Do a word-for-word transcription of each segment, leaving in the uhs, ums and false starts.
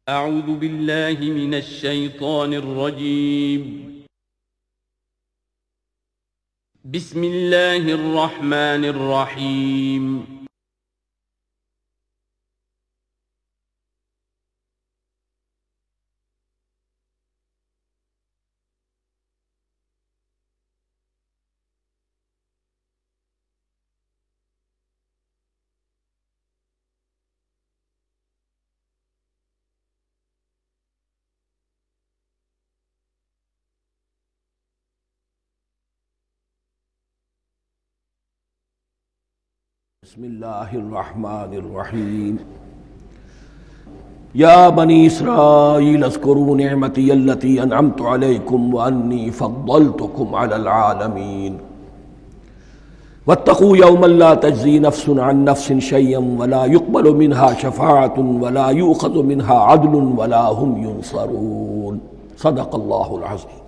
اعوذ باللہ من الشیطان الرجیم بسم اللہ الرحمن الرحیم بسم اللہ الرحمن الرحیم یا بنی اسرائیل اذکروا نعمتی التی انعمت علیکم وانی فضلتکم علی العالمین واتقوا یوما لا تجزی نفس عن نفس شیئا ولا يقبل منها شفاعة ولا یؤخذ منها عدل ولا هم ینصرون صدق اللہ العظیم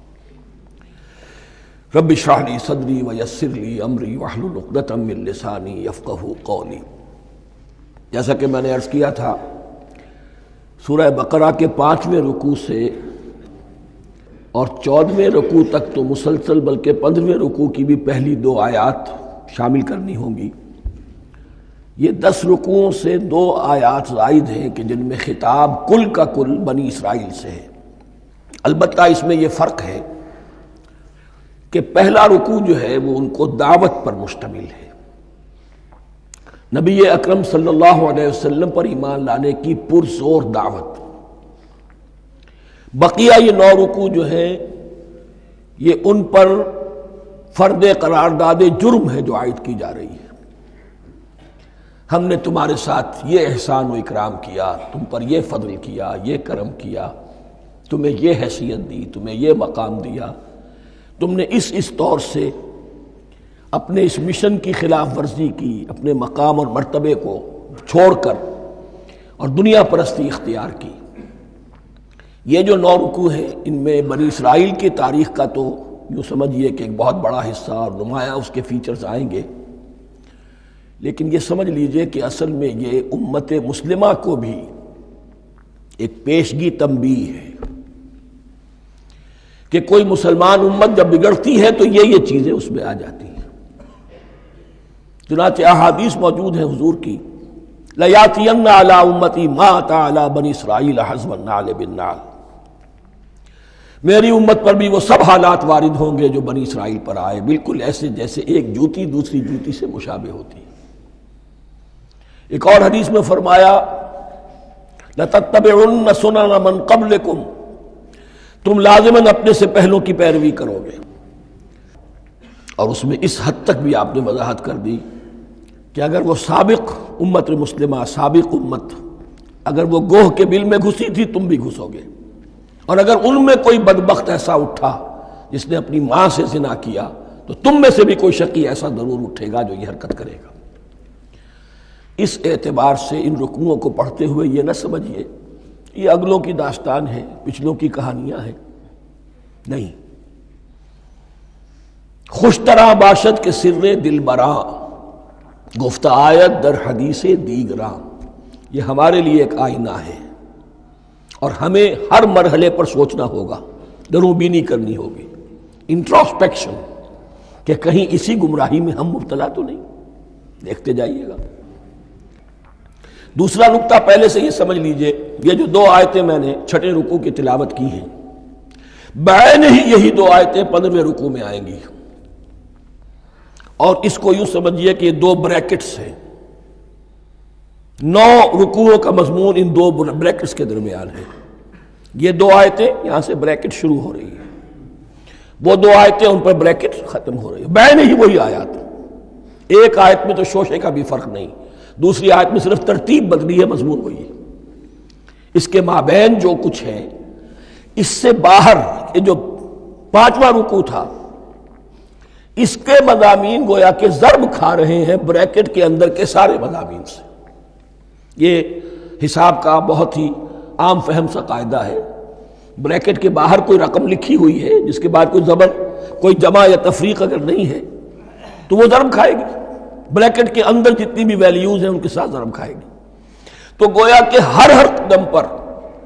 رب اشرح لی صدری ویسر لی امری واحلل عقدۃ من لسانی یفقہوا قولی۔ جیسا کہ میں نے عرض کیا تھا، سورہ بقرہ کے پانچویں رکوع سے اور چودھویں رکوع تک تو مسلسل بلکہ پندرہویں رکوع کی بھی پہلی دو آیات شامل کرنی ہوں گی۔ یہ دس رکوعوں سے دو آیات زائد ہیں کہ جن میں خطاب کل کا کل بنی اسرائیل سے ہے۔ البتہ اس میں یہ فرق ہے کہ پہلا رکوع جو ہے وہ ان کو دعوت پر مشتمل ہے، نبی اکرم صلی اللہ علیہ وسلم پر ایمان لانے کی پرزور دعوت۔ بقیہ یہ نو رکوع جو ہے یہ ان پر فرد قرارداد جرم ہے جو عائد کی جا رہی ہے۔ ہم نے تمہارے ساتھ یہ احسان و اکرام کیا، تم پر یہ فضل کیا، یہ کرم کیا، تمہیں یہ حیثیت دی، تمہیں یہ مقام دیا، تم نے اس اس طور سے اپنے اس مشن کی خلاف ورزی کی، اپنے مقام اور مرتبے کو چھوڑ کر اور دنیا پرستی اختیار کی۔ یہ جو نو رکوع ہیں ان میں بنی اسرائیل کی تاریخ کا تو یوں سمجھیے کہ ایک بہت بڑا حصہ اور نمایاں اس کے فیچرز آئیں گے، لیکن یہ سمجھ لیجئے کہ اصل میں یہ امت مسلمہ کو بھی ایک پیشگی تنبیہ ہے کہ کوئی مسلمان امت جب بگڑتی ہے تو یہ یہ چیزیں اس میں آ جاتی ہیں۔ چنانچہ احادیث موجود ہیں حضور کی، لَيَأْتِيَنَّ عَلَىٰ أُمَّتِي مَا أَتَىٰ عَلَىٰ بَنِي إِسْرَائِيلَ حَزْوَ النَّعْلِ بِالنَّعْلِ، میری امت پر بھی وہ سب حالات وارد ہوں گے جو بنی اسرائیل پر آئے، بالکل ایسے جیسے ایک جوتی دوسری جوتی سے مشابہ ہوتی ہے۔ ایک اور حدیث میں فرمایا لَتَتَّبِعُنَّ سُنَنَ مَنْ قَبْلِكُمْ، تم لازماً اپنے سے پہلوں کی پیروی کرو گے۔ اور اس میں اس حد تک بھی آپ نے وضاحت کر دی کہ اگر وہ سابق امت مسلمہ، سابق امت اگر وہ گوہ کے بل میں گھسی تھی تم بھی گھسو گے، اور اگر ان میں کوئی بدبخت ایسا اٹھا جس نے اپنی ماں سے زنا کیا تو تم میں سے بھی کوئی شقی ایسا ضرور اٹھے گا جو یہ حرکت کرے گا۔ اس اعتبار سے ان رکوعوں کو پڑھتے ہوئے یہ نہ سمجھیے یہ اگلوں کی داستان ہے، پچھلوں کی کہانیاں ہیں، نہیں۔ خوش طرح باشد کے سر دل براں، گفت آیت در حدیث دیگراں، یہ ہمارے لیے ایک آئینہ ہے اور ہمیں ہر مرحلے پر سوچنا ہوگا، دروں بینی کرنی ہوگی، انٹروسپیکشن، کہ کہیں اسی گمراہی میں ہم مبتلا تو نہیں، دیکھتے جائیے گا۔ دوسرا نقطہ پہلے سے یہ سمجھ لیجئے، یہ جو دو آیتیں میں نے چھٹے رکوع کی تلاوت کی ہیں، بعین ہی یہی دو آیتیں پندرہویں رکوع میں آئیں گی، اور اس کو یوں سمجھیے کہ یہ دو بریکٹس ہیں، نو رکوعوں کا مضمون ان دو بریکٹس کے درمیان ہے۔ یہ دو آیتیں یہاں سے بریکٹ شروع ہو رہی ہیں، وہ دو آیتیں ان پر بریکٹ ختم ہو رہی ہیں، بعین ہی وہی آیات، ایک آیت میں تو شوشے کا بھی فرق نہیں، دوسری آیت میں صرف ترتیب بدلی ہے، مضمون وہی ہے۔ اس کے مابین جو کچھ ہے، اس سے باہر یہ جو پانچواں رکوع تھا اس کے مضامین گویا کہ ضرب کھا رہے ہیں بریکٹ کے اندر کے سارے مضامین سے۔ یہ حساب کا بہت ہی عام فہم سا قاعدہ ہے، بریکٹ کے باہر کوئی رقم لکھی ہوئی ہے جس کے بعد کوئی زبر، کوئی جمع یا تفریق اگر نہیں ہے تو وہ ضرب کھائے گی، بریکٹ کے اندر جتنی بھی ویلیوز ہیں ان کے ساتھ ضرب کھائے گی۔ تو گویا کہ ہر ہر قدم پر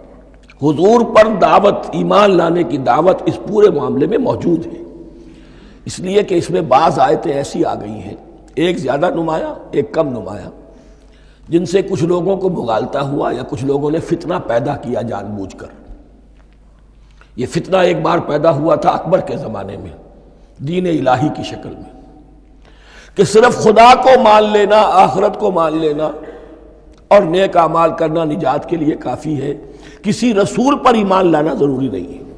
حضور پر دعوت، ایمان لانے کی دعوت اس پورے معاملے میں موجود ہے، اس لیے کہ اس میں بعض آیتیں ایسی آ گئی ہیں، ایک زیادہ نمایاں ایک کم نمایاں، جن سے کچھ لوگوں کو بھگالتا ہوا یا کچھ لوگوں نے فتنہ پیدا کیا جان بوجھ کر۔ یہ فتنہ ایک بار پیدا ہوا تھا اکبر کے زمانے میں دین الہی کی شکل میں، کہ صرف خدا کو مان لینا، آخرت کو مان لینا اور نیک اعمال کرنا نجات کے لیے کافی ہے، کسی رسول پر ایمان لانا ضروری نہیں ہے۔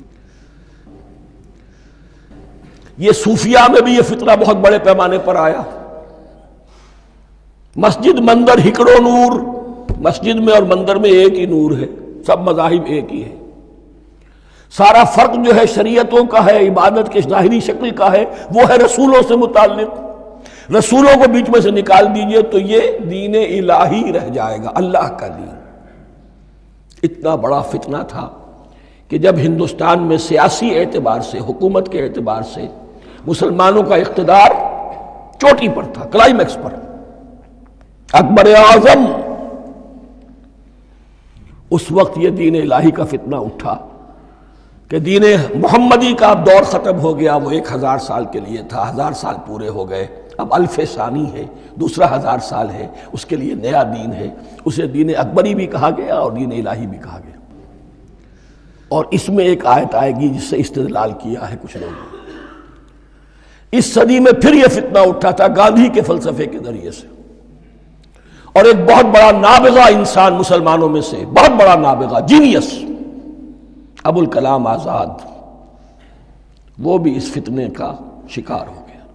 یہ صوفیہ میں بھی یہ فتنہ بہت بڑے پیمانے پر آیا۔ مسجد مندر ہکڑو نور، مسجد میں اور مندر میں ایک ہی نور ہے، سب مذاہب ایک ہی ہے، سارا فرق جو ہے شریعتوں کا ہے، عبادت کے ظاہری شکل کا ہے، وہ ہے رسولوں سے متعلق۔ رسولوں کو بیچ میں سے نکال دیجئے تو یہ دین الہی رہ جائے گا، اللہ کا دین۔ اتنا بڑا فتنہ تھا کہ جب ہندوستان میں سیاسی اعتبار سے، حکومت کے اعتبار سے مسلمانوں کا اقتدار چوٹی پر تھا، کلائمیکس پر، اکبر اعظم، اس وقت یہ دین الہی کا فتنہ اٹھا کہ دین محمدی کا اب دور ختم ہو گیا، وہ ایک ہزار سال کے لیے تھا، ہزار سال پورے ہو گئے، اب الف ثانی ہے، دوسرا ہزار سال ہے، اس کے لیے نیا دین ہے، اسے دین اکبری بھی کہا گیا اور دین الہی بھی کہا گیا۔ اور اس میں ایک آیت آئے گی جس سے استدلال کیا ہے کچھ لوگوں نے۔ اس صدی میں پھر یہ فتنہ اٹھا تھا گاندھی کے فلسفے کے ذریعے سے، اور ایک بہت بڑا نابغہ انسان مسلمانوں میں سے، بہت بڑا نابغہ، جینیس، ابو الکلام آزاد، وہ بھی اس فتنے کا شکار ہو گیا۔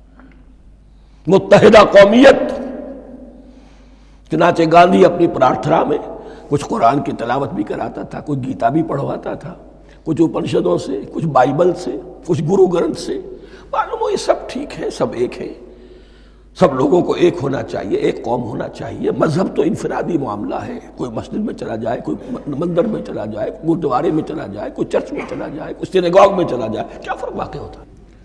متحدہ قومیت، چنانچہ گاندھی اپنی پرارتھنا میں کچھ قرآن کی تلاوت بھی کراتا تھا، کچھ گیتا بھی پڑھواتا تھا، کچھ اپنشدوں سے، کچھ بائبل سے، کچھ گرو گرنتھ سے، معلوم ہو یہ سب ٹھیک ہے، سب ایک ہے، سب لوگوں کو ایک ہونا چاہیے، ایک قوم ہونا چاہیے، مذہب تو انفرادی معاملہ ہے، کوئی مسجد میں چلا جائے، کوئی مندر میں چلا جائے، گردوارے میں چلا جائے، کوئی چرچ میں چلا جائے، کوئی سینیگاگ میں چلا جائے، کیا فرق واقع ہوتا ہے؟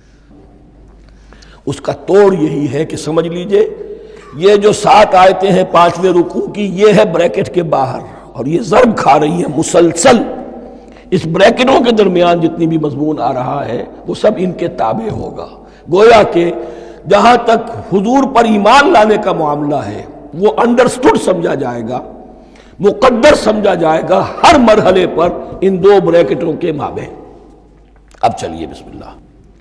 اس کا توڑ یہی ہے کہ سمجھ لیجئے یہ جو سات آیتیں ہیں پانچویں رکوع کی، یہ ہے بریکٹ کے باہر، اور یہ ضرب کھا رہی ہیں مسلسل، اس بریکٹوں کے درمیان جتنی بھی مضمون آ رہا ہے وہ سب ان کے تابع ہوگا۔ گویا کہ جہاں تک حضور پر ایمان لانے کا معاملہ ہے وہ انڈرسٹوڈ سمجھا جائے گا، مقدر سمجھا جائے گا ہر مرحلے پر ان دو بریکٹوں کے مابین۔ اب چلیے بسم اللہ۔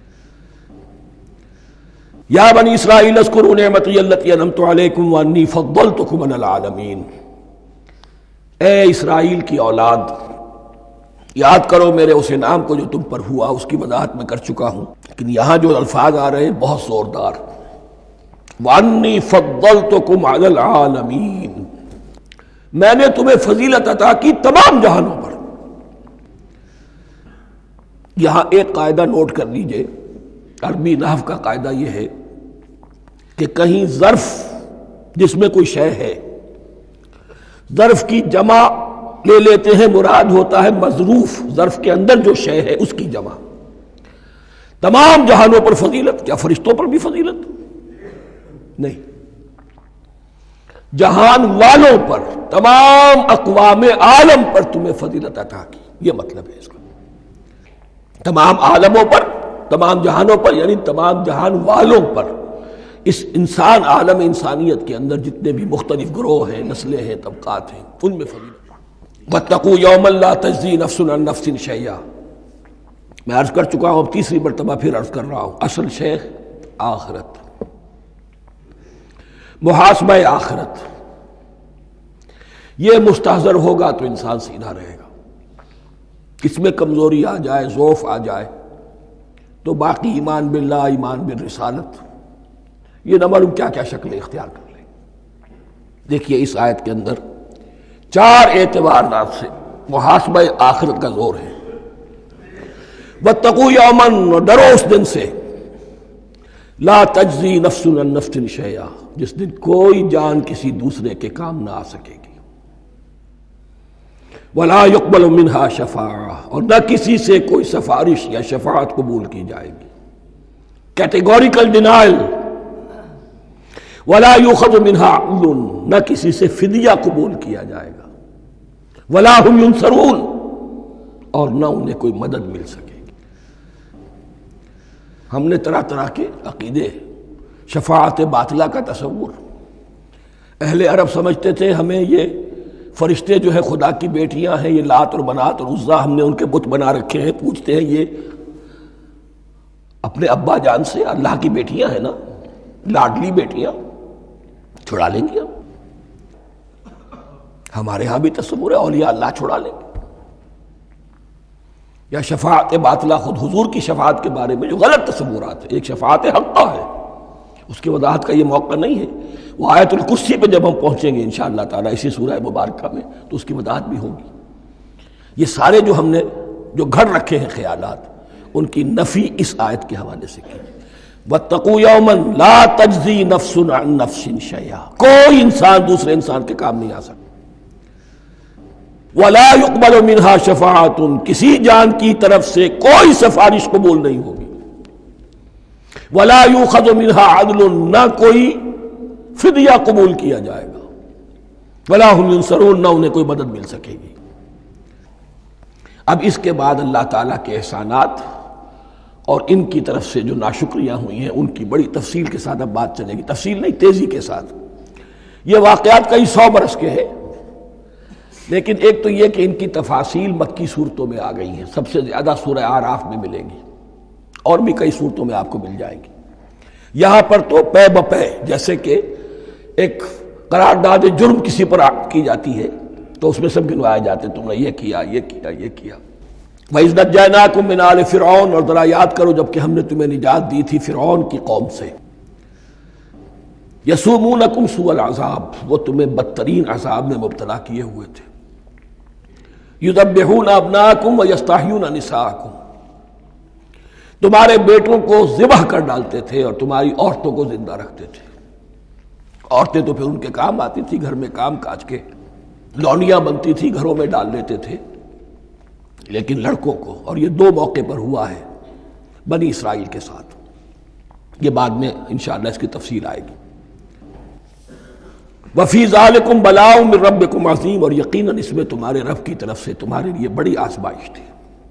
یا بنی اسرائیل اذکروا نعمتی التی انعمت علیکم وانی فضلتکم علی العالمین، اے اسرائیل کی اولاد، یاد کرو میرے اس انعام کو جو تم پر ہوا، اس کی وضاحت میں کر چکا ہوں، لیکن یہاں جو الفاظ آ رہے ہیں بہت زوردار، وَأَنِّي فَضَّلْتُكُمْ عَلَى الْعَالَمِينَ، میں نے تمہیں فضیلت عطا کی تمام جہانوں پر۔ یہاں ایک قاعدہ نوٹ کر لیجئے، عربی نحو کا قاعدہ یہ ہے کہ کہیں ظرف جس میں کوئی شے ہے، ظرف کی جمع لے لیتے ہیں، مراد ہوتا ہے مظروف، ظرف کے اندر جو شے ہے اس کی جمع۔ تمام جہانوں پر فضیلت، کیا فرشتوں پر بھی فضیلت؟ نہیں، جہان والوں پر، تمام اقوام عالم پر تمہیں فضیلت عطا کی، یہ مطلب ہے اس کا۔ تمام عالموں پر، تمام جہانوں پر، یعنی تمام جہان والوں پر، اس انسان عالم انسانیت کے اندر جتنے بھی مختلف گروہ ہیں، نسلیں ہیں، طبقات ہیں، ان میں فضیلت۔ وَاتَّقُوا يَوْمًا لَا تَجْزِي نَفْسٌ عَن نَفْسٍ شَيْئًا، میں عرض کر چکا ہوں، اب تیسری مرتبہ پھر عرض کر رہا ہوں، اصل شیخ آخرت، محاسبہ آخرت، یہ مستحضر ہوگا تو انسان سیدھا رہے گا۔ اس میں کمزوری آ جائے، ضعف آ جائے تو باقی ایمان باللہ، ایمان بالرسالت، یہ نہ معلوم کیا کیا شکلیں اختیار کر لیں۔ دیکھیے اس آیت کے اندر چار اعتبارات سے محاسبہ آخرت کا زور ہے۔ وَاتَّقُوا يَوْمًا، ڈرو اس دن سے، لا تجزی نفس عن نفس شیئا، جس دن کوئی جان کسی دوسرے کے کام نہ آ سکے گی، ولا يقبل منها شفاعہ، اور نہ کسی سے کوئی سفارش یا شفاعت قبول کی جائے گی، کیٹیگوریکل ڈینائل، ولا يؤخذ منها عدل، نہ کسی سے فدیہ قبول کیا جائے گا، ولا هم ينصرون، اور نہ انہیں کوئی مدد مل سکے گی۔ ہم نے طرح طرح کے عقیدے، شفاعت باطلہ کا تصور، اہل عرب سمجھتے تھے ہمیں یہ فرشتے جو ہے خدا کی بیٹیاں ہیں، یہ لات اور منات اور عزا ہم نے ان کے بت بنا رکھے ہیں، پوچھتے ہیں یہ اپنے ابا جان سے اللہ کی بیٹیاں ہیں نا، لاڈلی بیٹیاں، چھڑا لیں گے ہم۔ ہمارے ہاں بھی تصور ہے اولیاء اللہ چھڑا لیں گے۔ یا شفاعت باطلہ، خود حضور کی شفاعت کے بارے میں جو غلط تصورات ہیں، ایک شفاعت حقہ ہے، اس کی وضاحت کا یہ موقع نہیں ہے، وہ آیت الکرسی پہ جب ہم پہنچیں گے انشاءاللہ تعالیٰ اسی سورہ مبارکہ میں تو اس کی وضاحت بھی ہوگی۔ یہ سارے جو ہم نے جو گھڑ رکھے ہیں خیالات، ان کی نفی اس آیت کے حوالے سے کی۔ وَاتَّقُوا يَوْمًا لَا تَجْزِي نَفْسٌ عَن نَفْسٍ شَيْئًا، کوئی انسان دوسرے انسان کے کام نہیں آ سکتا۔ وَلَا يُقْبَلُ مِنْهَا شَفَاعَةٌ، کسی جان کی طرف سے کوئی سفارش قبول نہیں ہوگی۔ وَلَا يُؤْخَذُ مِنْهَا عَدْلٌ، نہ کوئی فدیہ قبول کیا جائے گا۔ وَلَا هُمْ يُنصَرُونَ، نہ انہیں کوئی مدد مل سکے گی۔ اب اس کے بعد اللہ تعالیٰ کے احسانات اور ان کی طرف سے جو ناشکریاں ہوئی ہیں ان کی بڑی تفصیل کے ساتھ اب بات چلے گی، تفصیل نہیں، تیزی کے ساتھ۔ یہ واقعات کئی سو برس کے ہیں، لیکن ایک تو یہ کہ ان کی تفاصیل مکی صورتوں میں آ گئی ہیں، سب سے زیادہ سورہ اعراف میں ملیں گی، اور بھی کئی صورتوں میں آپ کو مل جائیں گی۔ یہاں پر تو پے بپے، جیسے کہ ایک قرارداد جرم کسی پر کی جاتی ہے تو اس میں سب گنوائے جاتے، تم نے یہ کیا یہ کیا یہ کیا۔ وَإِذْ نَجَّيْنَاكُم مِّنْ آلِ فِرْعَوْنَ، اور ذرا یاد کرو جب کہ ہم نے تمہیں نجات دی تھی فرعون کی قوم سے۔ يَسُومُونَكُمْ سُوءَ الْعَذَابِ، وہ تمہیں بدترین عذاب میں مبتلا کیے ہوئے تھے۔ يُذَبِّحُونَ أَبْنَاءَكُمْ وَيَسْتَحْيُونَ نِسَاءَكُمْ، تمہارے بیٹوں کو ذبح کر ڈالتے تھے اور تمہاری عورتوں کو زندہ رکھتے تھے۔ عورتیں تو پھر ان کے کام آتی تھی، گھر میں کام کاج کے لونیاں بنتی تھی، گھروں میں ڈال لیتے تھے، لیکن لڑکوں کو، اور یہ دو موقع پر ہوا ہے بنی اسرائیل کے ساتھ، یہ بعد میں انشاءاللہ اس کی تفصیل آئے گی۔ وَفِي ذَلِكُمْ بَلَاءٌ مِّن رَبِّكُمْ عَظِيمٌ، اور یقیناً اس میں تمہارے رب کی طرف سے تمہارے لیے بڑی آزمائش تھی۔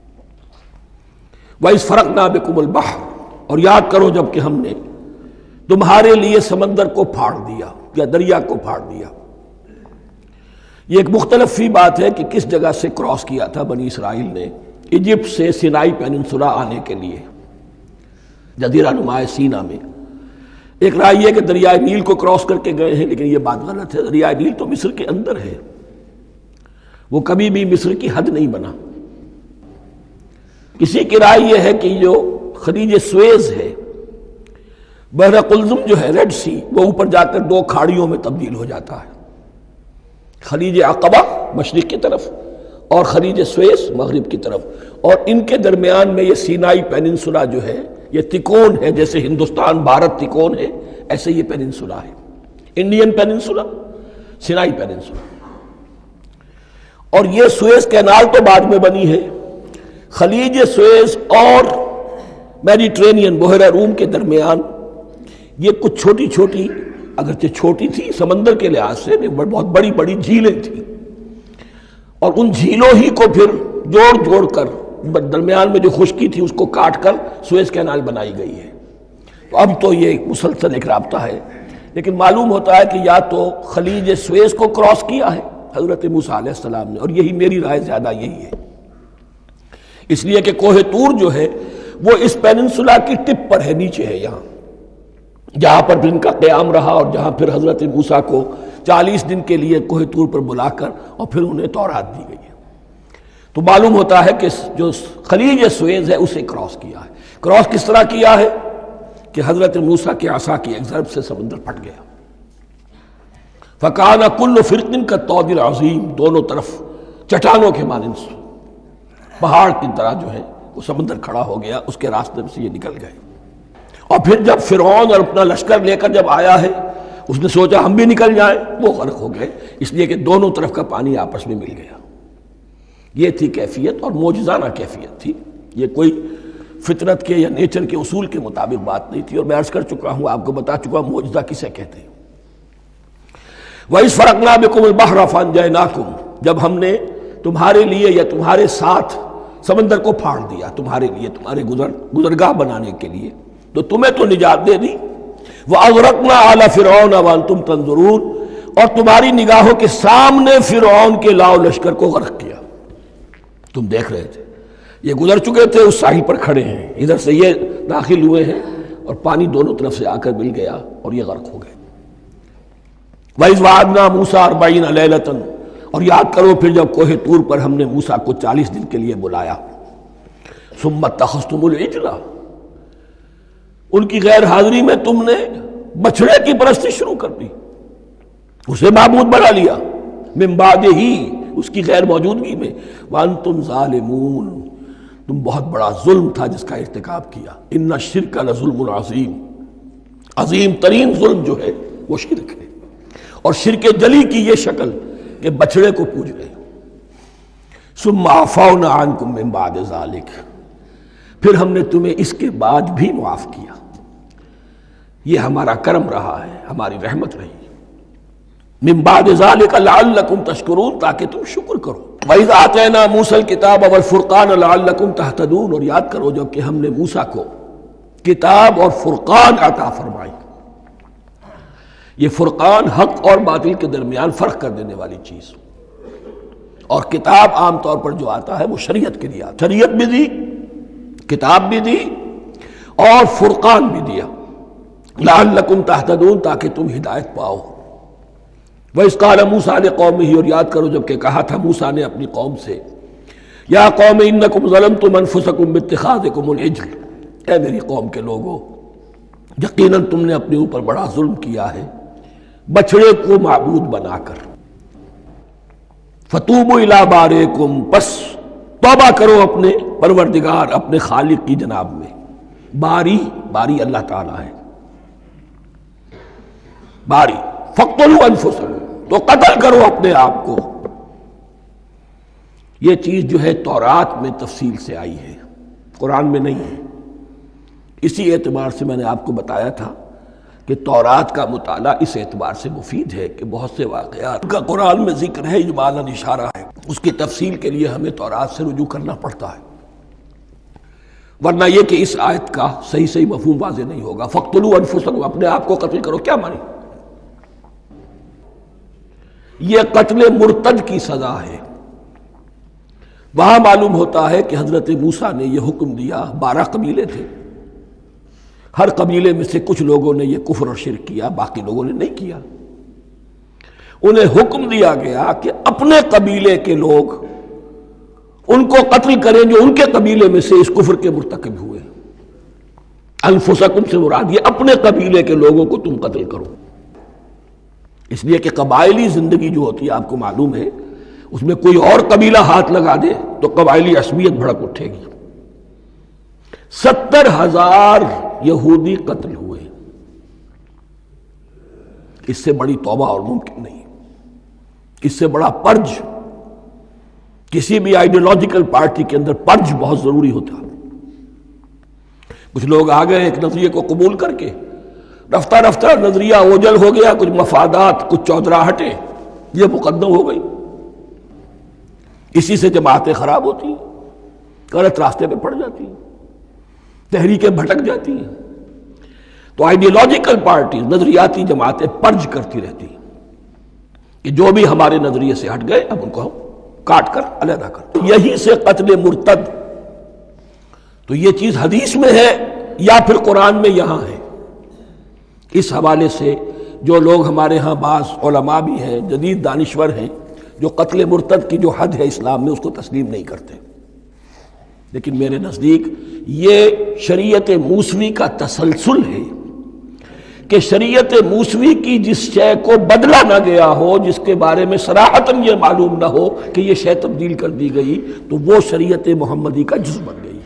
وَإِذْ فَرَقْنَا بِكُمُ الْبَحْرَ، اور یاد کرو جب کہ ہم نے تمہارے لیے سمندر کو پھاڑ دیا یا دریا کو پھاڑ دیا۔ یہ ایک مختلف فی بات ہے کہ کس جگہ سے کراس کیا تھا بنی اسرائیل نے ایجپٹ سے سینائی پیننسولا آنے کے لیے، جزیرہ نما سینا میں۔ ایک رائے یہ کہ دریائے نیل کو کراس کر کے گئے ہیں، لیکن یہ بات غلط ہے، دریائے نیل تو مصر کے اندر ہے، وہ کبھی بھی مصر کی حد نہیں بنا۔ کسی کی رائے یہ ہے کہ جو خلیج سویز ہے، بحر قلزم جو ہے، ریڈ سی، وہ اوپر جا کر دو کھاڑیوں میں تبدیل ہو جاتا ہے، خلیج عقبہ مشرق کی طرف اور خلیج سویس مغرب کی طرف، اور ان کے درمیان میں یہ سینائی پیننسولا جو ہے یہ تکون ہے، جیسے ہندوستان بھارت تکون ہے ایسے یہ پیننسولا ہے، انڈین پیننسولا، سینائی پیننسولا۔ اور یہ سویس کینال تو بعد میں بنی ہے، خلیج سویس اور میڈیٹرینین بحیرہ روم کے درمیان یہ کچھ چھوٹی چھوٹی، اگرچہ چھوٹی تھی سمندر کے لحاظ سے، بہت بڑی بڑی جھیلیں تھیں، اور ان جھیلوں ہی کو پھر جوڑ جوڑ کر درمیان میں جو خشکی تھی اس کو کاٹ کر سویس کینال بنائی گئی ہے۔ تو اب تو یہ مسلسل ایک رابطہ ہے، لیکن معلوم ہوتا ہے کہ یا تو خلیج سویس کو کراس کیا ہے حضرت موسیٰ علیہ السلام نے، اور یہی میری رائے زیادہ یہی ہے، اس لیے کہ کوہ طور جو ہے وہ اس پیننسولا کی ٹپ پر ہے، نیچے ہے، یہاں جہاں پر ان کا قیام رہا، اور جہاں پھر حضرت موسیٰ کو چالیس دن کے لیے کوہ طور پر بلا کر اور پھر انہیں تورات دی گئی ہے۔ تو معلوم ہوتا ہے کہ جو خلیج سویز ہے اسے کراس کیا ہے۔ کراس کس طرح کیا ہے کہ حضرت موسیٰ کے عصا کی ایک ضرب سے سمندر پھٹ گیا۔ فَكَانَ كُلُّ فِرْقٍ كَالطَّوْدِ الْعَظِيمِ، دونوں طرف چٹانوں کے مانند پہاڑ کی طرح جو ہے وہ سمندر کھڑا ہو گیا، اس کے راستے سے یہ نکل گئے۔ اور پھر جب فرعون اور اپنا لشکر لے کر جب آیا ہے، اس نے سوچا ہم بھی نکل جائیں، وہ غرق ہو گئے، اس لیے کہ دونوں طرف کا پانی آپس میں مل گیا۔ یہ تھی کیفیت، اور معجزانہ کیفیت تھی، یہ کوئی فطرت کے یا نیچر کے اصول کے مطابق بات نہیں تھی، اور میں عرض کر چکا ہوں، آپ کو بتا چکا ہوں معجزہ کسے کہتے ہیں۔ وَإِذْ فَرَقْنَا بِكُمُ الْبَحْرَ فَأَنْجَيْنَاكُمْ، جب ہم نے تمہارے لیے یا تمہارے ساتھ سمندر کو پھاڑ دیا تمہارے لیے، تمہارے گزر گزرگاہ بنانے کے لیے، تو تمہیں تو نجات دے دی۔ وَأَغْرَقْنَا آلَ فِرْعَوْنَ وَأَنْتُمْ تَنظُرُونَ، اور تمہاری نگاہوں کے سامنے فرعون کے لاؤ لشکر کو غرق کیا، تم دیکھ رہے تھے، یہ گزر چکے تھے، اس ساحل پر کھڑے ہیں، ادھر سے یہ داخل ہوئے ہیں اور پانی دونوں طرف سے آ کر مل گیا اور یہ غرق ہو گئے۔ وَإِذْ وَعَدْنَا مُوسَىٰ أَرْبَعِينَ لَيْلَةً، اور یاد کرو پھر جب کوہ طور پر ہم نے موسیٰ کو چالیس دن کے لیے بلایا۔ ثُمَّ اتَّخَذْتُمُ الْعِجْلَ، ان کی غیر حاضری میں تم نے بچھڑے کی پرستی شروع کر دی، اسے معبود بنا لیا، من بعدہ، اس کی غیر موجودگی میں، وَأَنْتُمْ ظَالِمُونَ، تم بہت بڑا ظلم تھا جس کا ارتکاب کیا۔ ان الشرک لظلم عظیم، عظیم ترین ظلم جو ہے وہ شرک ہے، اور شرک جلی کی یہ شکل کہ بچڑے کو پوج رہے۔ ثم عفونا عنکم من بعد ذلک، پھر ہم نے تمہیں اس کے بعد بھی معاف کیا، یہ ہمارا کرم رہا ہے، ہماری رحمت رہی۔ من بعد ذلک لعلکم تشکرون، تاکہ تم شکر کرو۔ وَإِذْ آتَيْنَا مُوسَى الْكِتَابَ وَالْفُرْقَانَ لَعَلَّكُمْ تَهْتَدُونَ، اور یاد کرو جب کہ ہم نے موسیٰ کو کتاب اور فرقان عطا فرمائی۔ یہ فرقان حق اور باطل کے درمیان فرق کر دینے والی چیز، اور کتاب عام طور پر جو آتا ہے وہ شریعت کے لیے آتا ہے، شریعت بھی دی، کتاب بھی دی، اور فرقان بھی دیا، لعلکم تہتدون، تاکہ تم ہدایت پاؤ۔ وَإِذْ قَالَ مُوسَىٰ لِقَوْمِهِ، اور یاد کرو جب کہ کہا تھا موسیٰ نے اپنی قوم سے، یا قوم انکم ظلمتم انفسکم باتخاذکم العجل، اے میری قوم کے لوگو، یقیناً تم نے اپنے اوپر بڑا ظلم کیا ہے بچڑے کو معبود بنا کر۔ فتوبوا الی بارئکم، پس توبہ کرو اپنے پروردگار، اپنے خالق کی جناب میں۔ باری، باری اللہ تعالیٰ ہے، باری، فاقتلوا انفسکم، تو قتل کرو اپنے آپ کو۔ یہ چیز جو ہے تورات میں تفصیل سے آئی ہے، قرآن میں نہیں ہے۔ اسی اعتبار سے میں نے آپ کو بتایا تھا کہ تورات کا مطالعہ اس اعتبار سے مفید ہے کہ بہت سے واقعات کا قرآن میں ذکر ہے، اجمالاً اشارہ ہے، اس کی تفصیل کے لیے ہمیں تورات سے رجوع کرنا پڑتا ہے، ورنہ یہ کہ اس آیت کا صحیح صحیح مفہوم واضح نہیں ہوگا۔ فاقتلوا انفسکم، اپنے آپ کو قتل کرو، کیا مانی؟ یہ قتل مرتد کی سزا ہے۔ وہاں معلوم ہوتا ہے کہ حضرت موسیٰ نے یہ حکم دیا، بارہ قبیلے تھے، ہر قبیلے میں سے کچھ لوگوں نے یہ کفر اور شرک کیا، باقی لوگوں نے نہیں کیا۔ انہیں حکم دیا گیا کہ اپنے قبیلے کے لوگ ان کو قتل کریں جو ان کے قبیلے میں سے اس کفر کے مرتکب ہوئے۔ انفسکم سے مراد یہ اپنے قبیلے کے لوگوں کو تم قتل کرو، اس لیے کہ قبائلی زندگی جو ہوتی ہے آپ کو معلوم ہے، اس میں کوئی اور قبیلہ ہاتھ لگا دے تو قبائلی عصبیت بھڑک اٹھے گی۔ ستر ہزار یہودی قتل ہوئے، اس سے بڑی توبہ اور ممکن نہیں، اس سے بڑا پرج، کسی بھی آئیڈیولوجیکل پارٹی کے اندر پرج بہت ضروری ہوتا۔ کچھ لوگ آ گئے ایک نظریے کو قبول کر کے، رفتہ رفتہ نظریہ اوجل ہو گیا، کچھ مفادات، کچھ چودراہٹیں یہ مقدم ہو گئی، اسی سے جماعتیں خراب ہوتی ہیں، غلط راستے پہ پڑ جاتی ہیں، تحریکیں بھٹک جاتی ہیں۔ تو آئیڈیولوجیکل پارٹیز، نظریاتی جماعتیں پرج کرتی رہتی ہیں کہ جو بھی ہمارے نظریے سے ہٹ گئے اب ان کو ہم کاٹ کر علیحدہ کر۔ یہی سے قتل مرتد، تو یہ چیز حدیث میں ہے یا پھر قرآن میں یہاں ہے۔ اس حوالے سے جو لوگ ہمارے ہاں بعض علماء بھی ہیں، جدید دانشور ہیں، جو قتل مرتد کی جو حد ہے اسلام میں اس کو تسلیم نہیں کرتے، لیکن میرے نزدیک یہ شریعت موسوی کا تسلسل ہے کہ شریعت موسوی کی جس شے کو بدلا نہ گیا ہو، جس کے بارے میں صراحتاً یہ معلوم نہ ہو کہ یہ شے تبدیل کر دی گئی، تو وہ شریعت محمدی کا جز بن گئی۔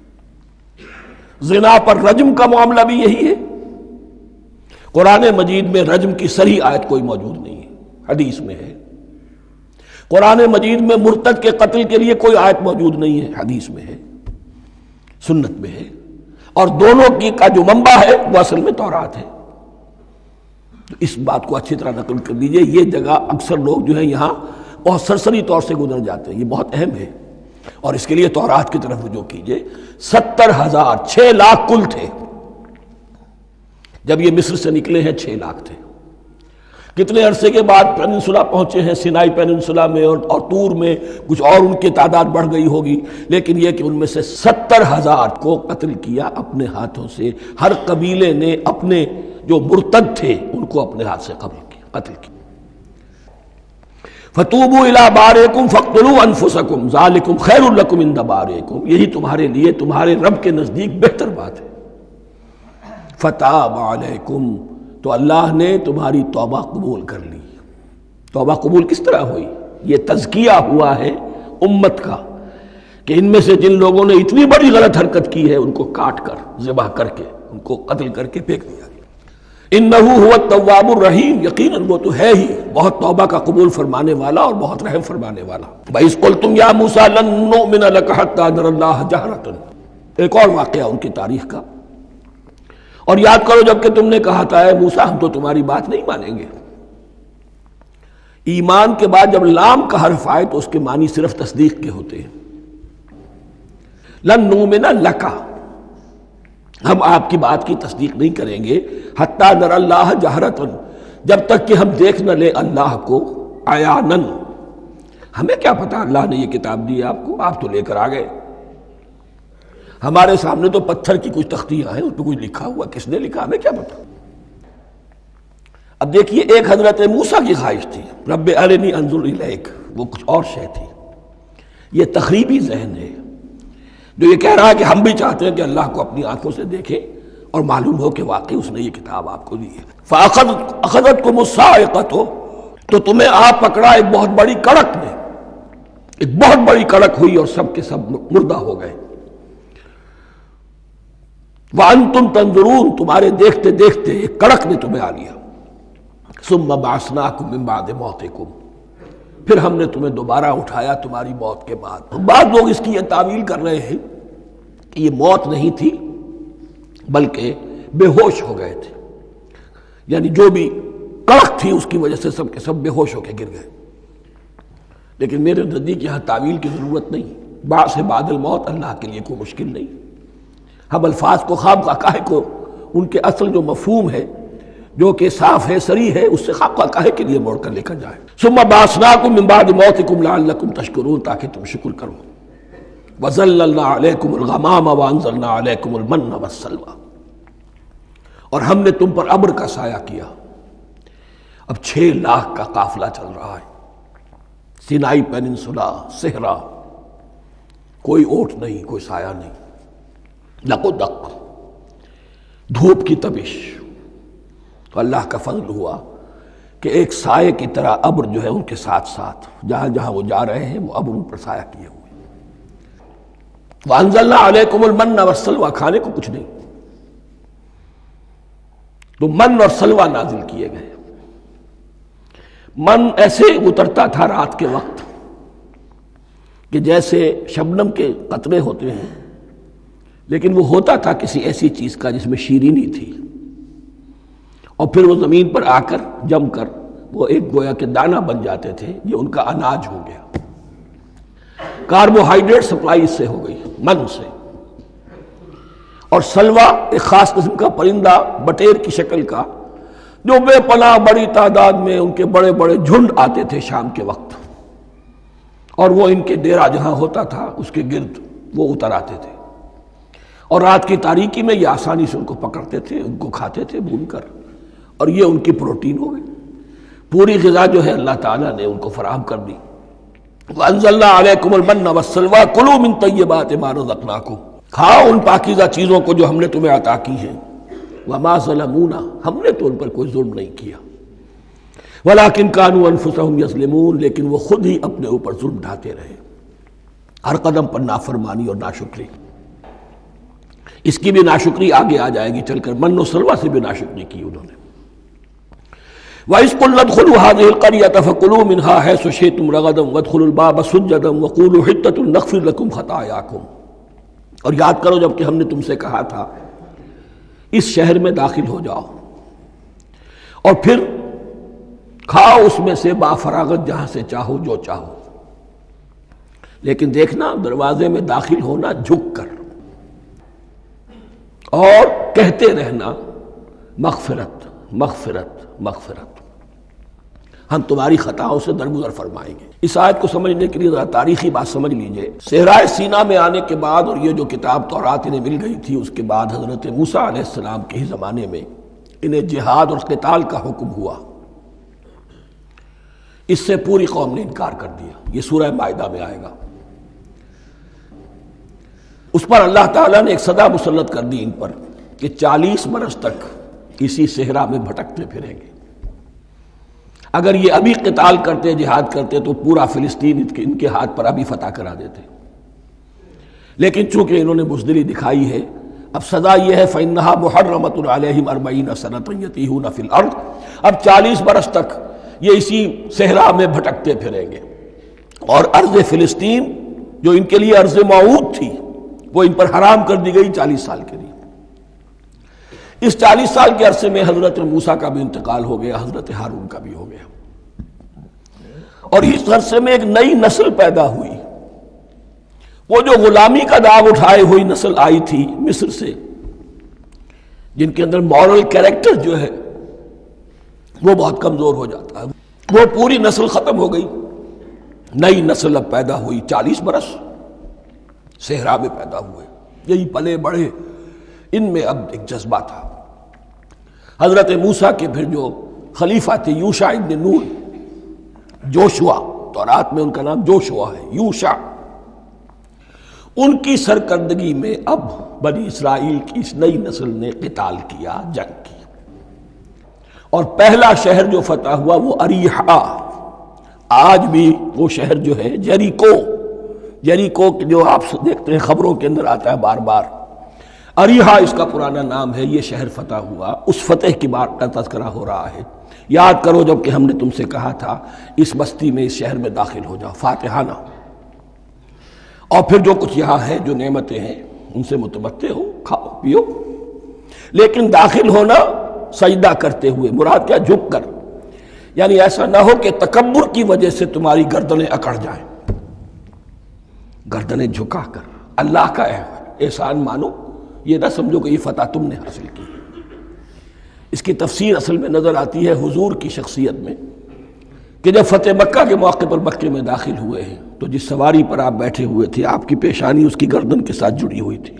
زنا پر رجم کا معاملہ بھی یہی ہے۔ قرآن مجید میں رجم کی صریح آیت کوئی موجود نہیں ہے، حدیث میں ہے۔ قرآن مجید میں مرتد کے قتل کے لیے کوئی آیت موجود نہیں ہے، حدیث میں ہے، سنت میں ہے، اور دونوں کی کا جو منبع ہے وہ اصل میں تورات ہے۔ تو اس بات کو اچھی طرح نقل کر دیجئے، یہ جگہ اکثر لوگ جو ہے یہاں بہت سرسری طور سے گزر جاتے ہیں، یہ بہت اہم ہے۔ اور اس کے لیے تورات کی طرف رجوع کیجئے، ستر ہزار چھ لاکھ کل تھے جب یہ مصر سے نکلے ہیں، چھ لاکھ تھے۔ کتنے عرصے کے بعد پیننسولا پہنچے ہیں، سینائی پیننسولا میں اور اور طور میں، کچھ اور ان کی تعداد بڑھ گئی ہوگی، لیکن یہ کہ ان میں سے ستر ہزار کو قتل کیا اپنے ہاتھوں سے۔ ہر قبیلے نے اپنے جو مرتد تھے ان کو اپنے ہاتھ سے قتل کیا قتل کیا فَتُوبُوا إِلَىٰ بَارِئِكُمْ فَاقْتُلُوا أَنفُسَكُمْ ذَٰلِكُمْ خَيْرٌ لَكُمْ عِندَ بَارِئِكُمْ، یہی تمہارے لیے تمہارے رب کے نزدیک بہتر بات ہے۔ فَتَابَ عَلَيْكُمْ، تو اللہ نے تمہاری توبہ قبول کر لی۔ توبہ قبول کس طرح ہوئی؟ یہ تزکیہ ہوا ہے امت کا کہ ان میں سے جن لوگوں نے اتنی بڑی غلط حرکت کی ہے ان کو کاٹ کر، ذبح کر کے، ان کو قتل کر کے پھینک دیا۔ انہ هو التواب الرحیم، یقیناً وہ تو ہے ہی بہت توبہ کا قبول فرمانے والا اور بہت رحم فرمانے والا۔ وَإِذْ قُلْتُمْ يَا مُوسَىٰ لَن نُّؤْمِنَ لَكَ حَتَّىٰ نَرَى اللَّهَ جَهْرَةً، ایک اور واقعہ ان کی تاریخ کا۔ اور یاد کرو جب کہ تم نے کہا تھا اے موسیٰ ہم تو تمہاری بات نہیں مانیں گے۔ ایمان کے بعد جب لام کا حرف آئے تو اس کے معنی صرف تصدیق کے ہوتے ہیں۔ لن نؤمن لک، ہم آپ کی بات کی تصدیق نہیں کریں گے، حتی نری اللہ جہرتن، جب تک کہ ہم دیکھ نہ لیں اللہ کو عیانن۔ ہمیں کیا پتا اللہ نے یہ کتاب دی آپ کو، آپ تو لے کر آ گئے، ہمارے سامنے تو پتھر کی کچھ تختیاں ہیں، اس پہ کچھ لکھا ہوا، کس نے لکھا ہمیں کیا پتا۔ اب دیکھیے ایک حضرت موسیٰ کی خواہش تھی رب ارنی انظر الیک، وہ کچھ اور شے تھی۔ یہ تخریبی ذہن ہے جو یہ کہہ رہا ہے کہ ہم بھی چاہتے ہیں کہ اللہ کو اپنی آنکھوں سے دیکھیں اور معلوم ہو کہ واقعی اس نے یہ کتاب آپ کو دی ہے۔ فَأَخَذَتْكُمُ الصَّاعِقَةُ، تو تمہیں آپ پکڑا ایک بہت بڑی کڑک نے، ایک بہت بڑی کڑک ہوئی اور سب کے سب مردہ ہو گئے۔ وَأَنْتُمْ تَنظُرُونَ، تمہارے دیکھتے دیکھتے ایک کڑک نے تمہیں آ لیا۔ ثُمَّ بَعَثْنَاكُمْ مِنْ بَعْدِ مَوْتِكُمْ، پھر ہم نے تمہیں دوبارہ اٹھایا تمہاری موت کے بعد۔ بعض لوگ اس کی یہ تعویل کر رہے ہیں کہ یہ موت نہیں تھی بلکہ بے ہوش ہو گئے تھے، یعنی جو بھی کڑک تھی اس کی وجہ سے سب کے سب بے ہوش ہو کے گر گئے۔ لیکن میرے نزدیک یہاں تعویل کی ضرورت نہیں، بعث بعد الموت اللہ کے لیے کوئی مشکل نہیں۔ ہم الفاظ کو خواب کا کو ان کے اصل جو مفہوم ہے جو کہ صاف ہے، صریح ہے، اس سے خواب کا کاہے کے لیے موڑ کر لے کر جائے۔ ثم بعثناکم من بعد موتکم لعلکم تشکرون، تاکہ تم شکر کرو۔ وظللنا علیکم الغمام وانزلنا علیکم المن والسلوى، اور ہم نے تم پر ابر کا سایہ کیا۔ اب چھ لاکھ کا قافلہ چل رہا ہے، سینائی پیننسولا، صحرا، کوئی اوٹ نہیں، کوئی سایہ نہیں، دق و دق، دھوپ کی تپش۔ تو اللہ کا فضل ہوا کہ ایک سائے کی طرح ابر جو ہے ان کے ساتھ ساتھ جہاں جہاں وہ جا رہے ہیں وہ ابر ان پر سایہ کیے ہوئے۔ وَأَنزَلْنَا عَلَيْكُمُ الْمَنَّ وَالسَّلْوَىٰ، کھانے کو کچھ نہیں، تو من اور سلوہ نازل کیے گئے۔ من ایسے اترتا تھا رات کے وقت کہ جیسے شبنم کے قطرے ہوتے ہیں، لیکن وہ ہوتا تھا کسی ایسی چیز کا جس میں شیرینی تھی، اور پھر وہ زمین پر آ کر جم کر وہ ایک گویا کے دانہ بن جاتے تھے، یہ ان کا اناج ہو گیا۔ کاربوہائیڈریٹ سپلائی اس سے ہو گئی، من سے۔ اور سلوہ ایک خاص قسم کا پرندہ بٹیر کی شکل کا جو بے پناہ بڑی تعداد میں ان کے بڑے بڑے جھنڈ آتے تھے شام کے وقت، اور وہ ان کے ڈیرا جہاں ہوتا تھا اس کے گرد وہ اتر آتے تھے، اور رات کی تاریکی میں یہ آسانی سے ان کو پکڑتے تھے، ان کو کھاتے تھے بھون کر، اور یہ ان کی پروٹین ہو گئی۔ پوری غذا جو ہے اللہ تعالیٰ نے ان کو فراہم کر دی۔ وَأَنزَلْنَا عَلَيْكُمُ الْمَنَّ وَالسَّلْوَىٰ كُلُوا مِن طَيِّبَاتِ مَا رَزَقْنَاكُمْ، کھاؤ ان پاکیزہ چیزوں کو جو ہم نے تمہیں عطا کی ہیں۔ وَمَا ظَلَمُونَا، ہم نے تو ان پر کوئی ظلم نہیں کیا۔ وَلَٰكِن كَانُوا أَنفُسَهُمْ يَظْلِمُونَ، لیکن وہ خود ہی اپنے اوپر ظلم ڈھاتے رہے، ہر قدم پر نافرمانی اور ناشکری۔ اس کی بھی ناشکری آگے آ جائے گی چل کر، من و سلوہ سے بھی ناشکری کی انہوں نے۔ وَإِذْ قُلْنَا ادْخُلُوا هَٰذِهِ الْقَرْيَةَ فَكُلُوا مِنْهَا حَيْثُ شِئْتُمْ رَغَدًا وَادْخُلُوا الْبَابَ سُجَّدًا وَقُولُوا حِطَّةٌ نَغْفِرْ لَكُمْ خَطَايَاكُمْ، اور یاد کرو جب کہ ہم نے تم سے کہا تھا اس شہر میں داخل ہو جاؤ اور پھر کھاؤ اس میں سے با فراغت جہاں سے چاہو جو چاہو، لیکن دیکھنا دروازے میں داخل ہونا جھک کر اور کہتے رہنا مغفرت مغفرت مغفرت، ہم تمہاری خطاؤں سے درگزر فرمائیں گے۔ اس آیت کو سمجھنے کے لیے ذرا تاریخی بات سمجھ لیجئے۔ صحرائے سینا میں آنے کے بعد اور یہ جو کتاب تورات انہیں مل گئی تھی، اس کے بعد حضرت موسیٰ علیہ السلام کے ہی زمانے میں انہیں جہاد اور قتال کا حکم ہوا۔ اس سے پوری قوم نے انکار کر دیا، یہ سورہ مائدہ میں آئے گا۔ اس پر اللہ تعالیٰ نے ایک سزا مسلط کر دی ان پر کہ چالیس برس تک اسی صحرا میں بھٹکتے پھریں گے۔ اگر یہ ابھی قتال کرتے، جہاد کرتے، تو پورا فلسطین ان کے ہاتھ پر ابھی فتح کرا دیتے، لیکن چونکہ انہوں نے بزدلی دکھائی ہے، اب سزا یہ ہے فَإِنَّهَا مُحَرَّمَةٌ عَلَيْهِمْ أَرْبَعِينَ سَنَةً يَتِيهُونَ فِي الْأَرْضِ، اب چالیس برس تک یہ اسی صحرا میں بھٹکتے پھریں گے، اور ارض فلسطین جو ان کے لیے ارض موعود تھی وہ ان پر حرام کر دی گئی چالیس سال کے لیے۔ اس چالیس سال کے عرصے میں حضرت موسیٰ کا بھی انتقال ہو گیا، حضرت ہارون کا بھی ہو گیا، اور اس عرصے میں ایک نئی نسل پیدا ہوئی۔ وہ جو غلامی کا داغ اٹھائے ہوئی نسل آئی تھی مصر سے، جن کے اندر مورل کیریکٹر جو ہے وہ بہت کمزور ہو جاتا ہے، وہ پوری نسل ختم ہو گئی، نئی نسل اب پیدا ہوئی۔ چالیس برس صحرا میں پیدا ہوئے، یہی پلے بڑھے، ان میں اب ایک جذبہ تھا۔ حضرت موسیٰ کے پھر جو خلیفہ تھے یوشع ابن نون، جوشوا، تورات میں ان کا نام جوشوا ہے، یوشع، ان کی سرکردگی میں اب بنی اسرائیل کی اس نئی نسل نے قتال کیا، جنگ کی، اور پہلا شہر جو فتح ہوا وہ اریحا۔ آج بھی وہ شہر جو ہے جیریکو، جیریکو جو آپ دیکھتے ہیں خبروں کے اندر آتا ہے بار بار، اریحا اس کا پرانا نام ہے، یہ شہر فتح ہوا۔ اس فتح کی بات کا تذکرہ ہو رہا ہے۔ یاد کرو جب کہ ہم نے تم سے کہا تھا اس بستی میں، اس شہر میں داخل ہو جاؤ فاتحانہ، اور پھر جو کچھ یہاں ہے، جو نعمتیں ہیں، ان سے متمتع ہو، کھاؤ پیو، لیکن داخل ہونا سجدہ کرتے ہوئے، مراد کیا؟ جھک کر، یعنی ایسا نہ ہو کہ تکبر کی وجہ سے تمہاری گردنیں اکڑ جائیں، گردنیں جھکا کر اللہ کا احسان مانو، یہ نہ سمجھو کہ یہ فتح تم نے حاصل کی۔ اس کی تفسیر اصل میں نظر آتی ہے حضور کی شخصیت میں، کہ جب فتح مکہ کے موقع پر مکے میں داخل ہوئے ہیں تو جس سواری پر آپ بیٹھے ہوئے تھے، آپ کی پیشانی اس کی گردن کے ساتھ جڑی ہوئی تھی۔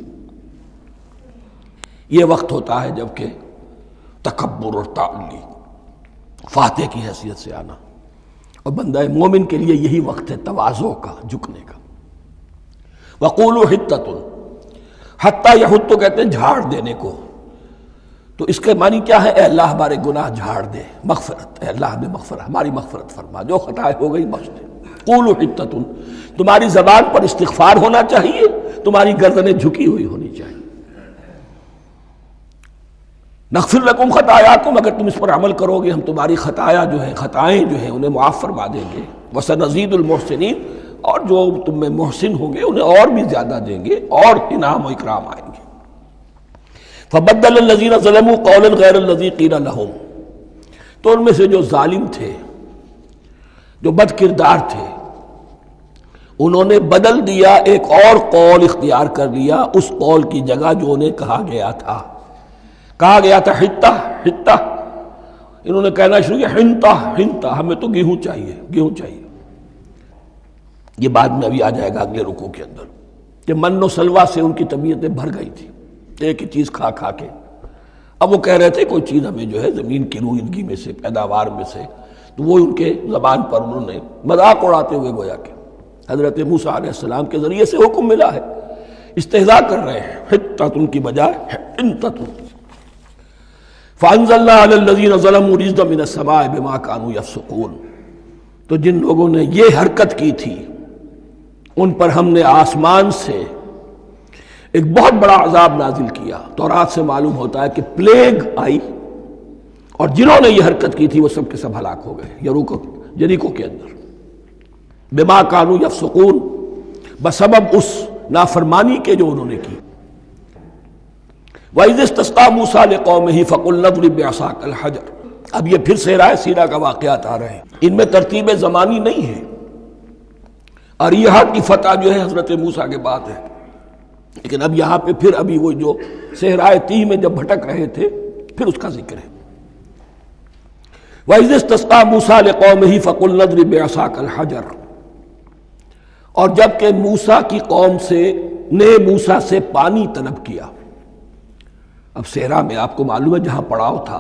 یہ وقت ہوتا ہے جب کہ تکبر اور تعلی، فاتح کی حیثیت سے آنا، اور بندہ مومن کے لیے یہی وقت ہے تواضع کا، جھکنے کا۔ وَقُولُوا حِطَّةٌ، حتیٰ یحط تو کہتے ہیں جھاڑ دینے کو، تو اس کے معنی کیا ہے؟ اے اللہ ہمارے گناہ جھاڑ دے، مغفرت، اے اللہ ہمیں مغفرت، ہماری مغفرت فرما، جو خطائیں ہو گئی بخش دے۔ قولوا حطۃ، تمہاری زبان پر استغفار ہونا چاہیے، تمہاری گردنیں جھکی ہوئی ہونی چاہیے۔ نغفر لکم خطایاکم، اگر تم اس پر عمل کرو گے ہم تمہاری خطایا جو ہے، خطائیں جو ہیں انہیں معاف فرما دیں گے۔ وسنزید المحسنین، اور جو تم میں محسن ہوں گے انہیں اور بھی زیادہ دیں گے، اور انعام و اکرام آئیں گے۔ فبدل الذین ظلموا قولا غیر الذی قیل لہم، تو ان میں سے جو ظالم تھے، جو بد کردار تھے، انہوں نے بدل دیا، ایک اور قول اختیار کر لیا اس قول کی جگہ جو انہیں کہا گیا تھا۔ کہا گیا تھا حتہ حتہ، انہوں نے کہنا شروع کیا حنطہ حنطہ، ہمیں تو گیہوں چاہیے، گیہوں چاہیے۔ یہ بعد میں ابھی آ جائے گا اگلے رکوع کے اندر، کہ من و سلوہ سے ان کی طبیعتیں بھر گئی تھی ایک ہی چیز کھا کھا کے۔ اب وہ کہہ رہے تھے کوئی چیز ہمیں جو ہے زمین کی روئندگی میں سے، پیداوار میں سے، تو وہ ان کے زبان پر انہوں نے مذاق اڑاتے ہوئے گویا کہ حضرت موسیٰ علیہ السلام کے ذریعے سے حکم ملا ہے، استہزاء کر رہے ہیں، حتۃ کی بجائے حنطۃ۔ فانزلنا علی الذین ظلموا رجزا من السماء بما كانوا یفسقون، تو جن لوگوں نے یہ حرکت کی تھی ان پر ہم نے آسمان سے ایک بہت بڑا عذاب نازل کیا۔ تورات سے معلوم ہوتا ہے کہ پلیگ آئی، اور جنہوں نے یہ حرکت کی تھی وہ سب کے سب ہلاک ہو گئے یروکو جریکو کے اندر، بما كانوا یفسقون، بسبب اس نافرمانی کے جو انہوں نے کی۔ وَإِذِ اسْتَسْقَىٰ مُوسَىٰ لِقَوْمِهِ فَقُلْنَا اضْرِب بِّعَصَاكَ الْحَجَرَ، اب یہ پھر صحرائے سینا کا واقعات آ رہے ہیں، ان میں ترتیب زمانی نہیں ہے۔ اریحا کی فتح جو ہے حضرت موسیٰ کے بعد ہے، لیکن اب یہاں پہ پھر ابھی وہ جو صحرائے تیہ میں جب بھٹک رہے تھے پھر اس کا ذکر ہے۔ وَإِذِ اسْتَسْقَىٰ مُوسَىٰ لِقَوْمِهِ فَقُلْنَا اضْرِب بِّعَصَاكَ الْحَجَرَ، اور جب کہ موسیٰ کی قوم سے نے موسیٰ سے پانی طلب کیا۔ اب صحرا میں آپ کو معلوم ہے جہاں پڑاؤ تھا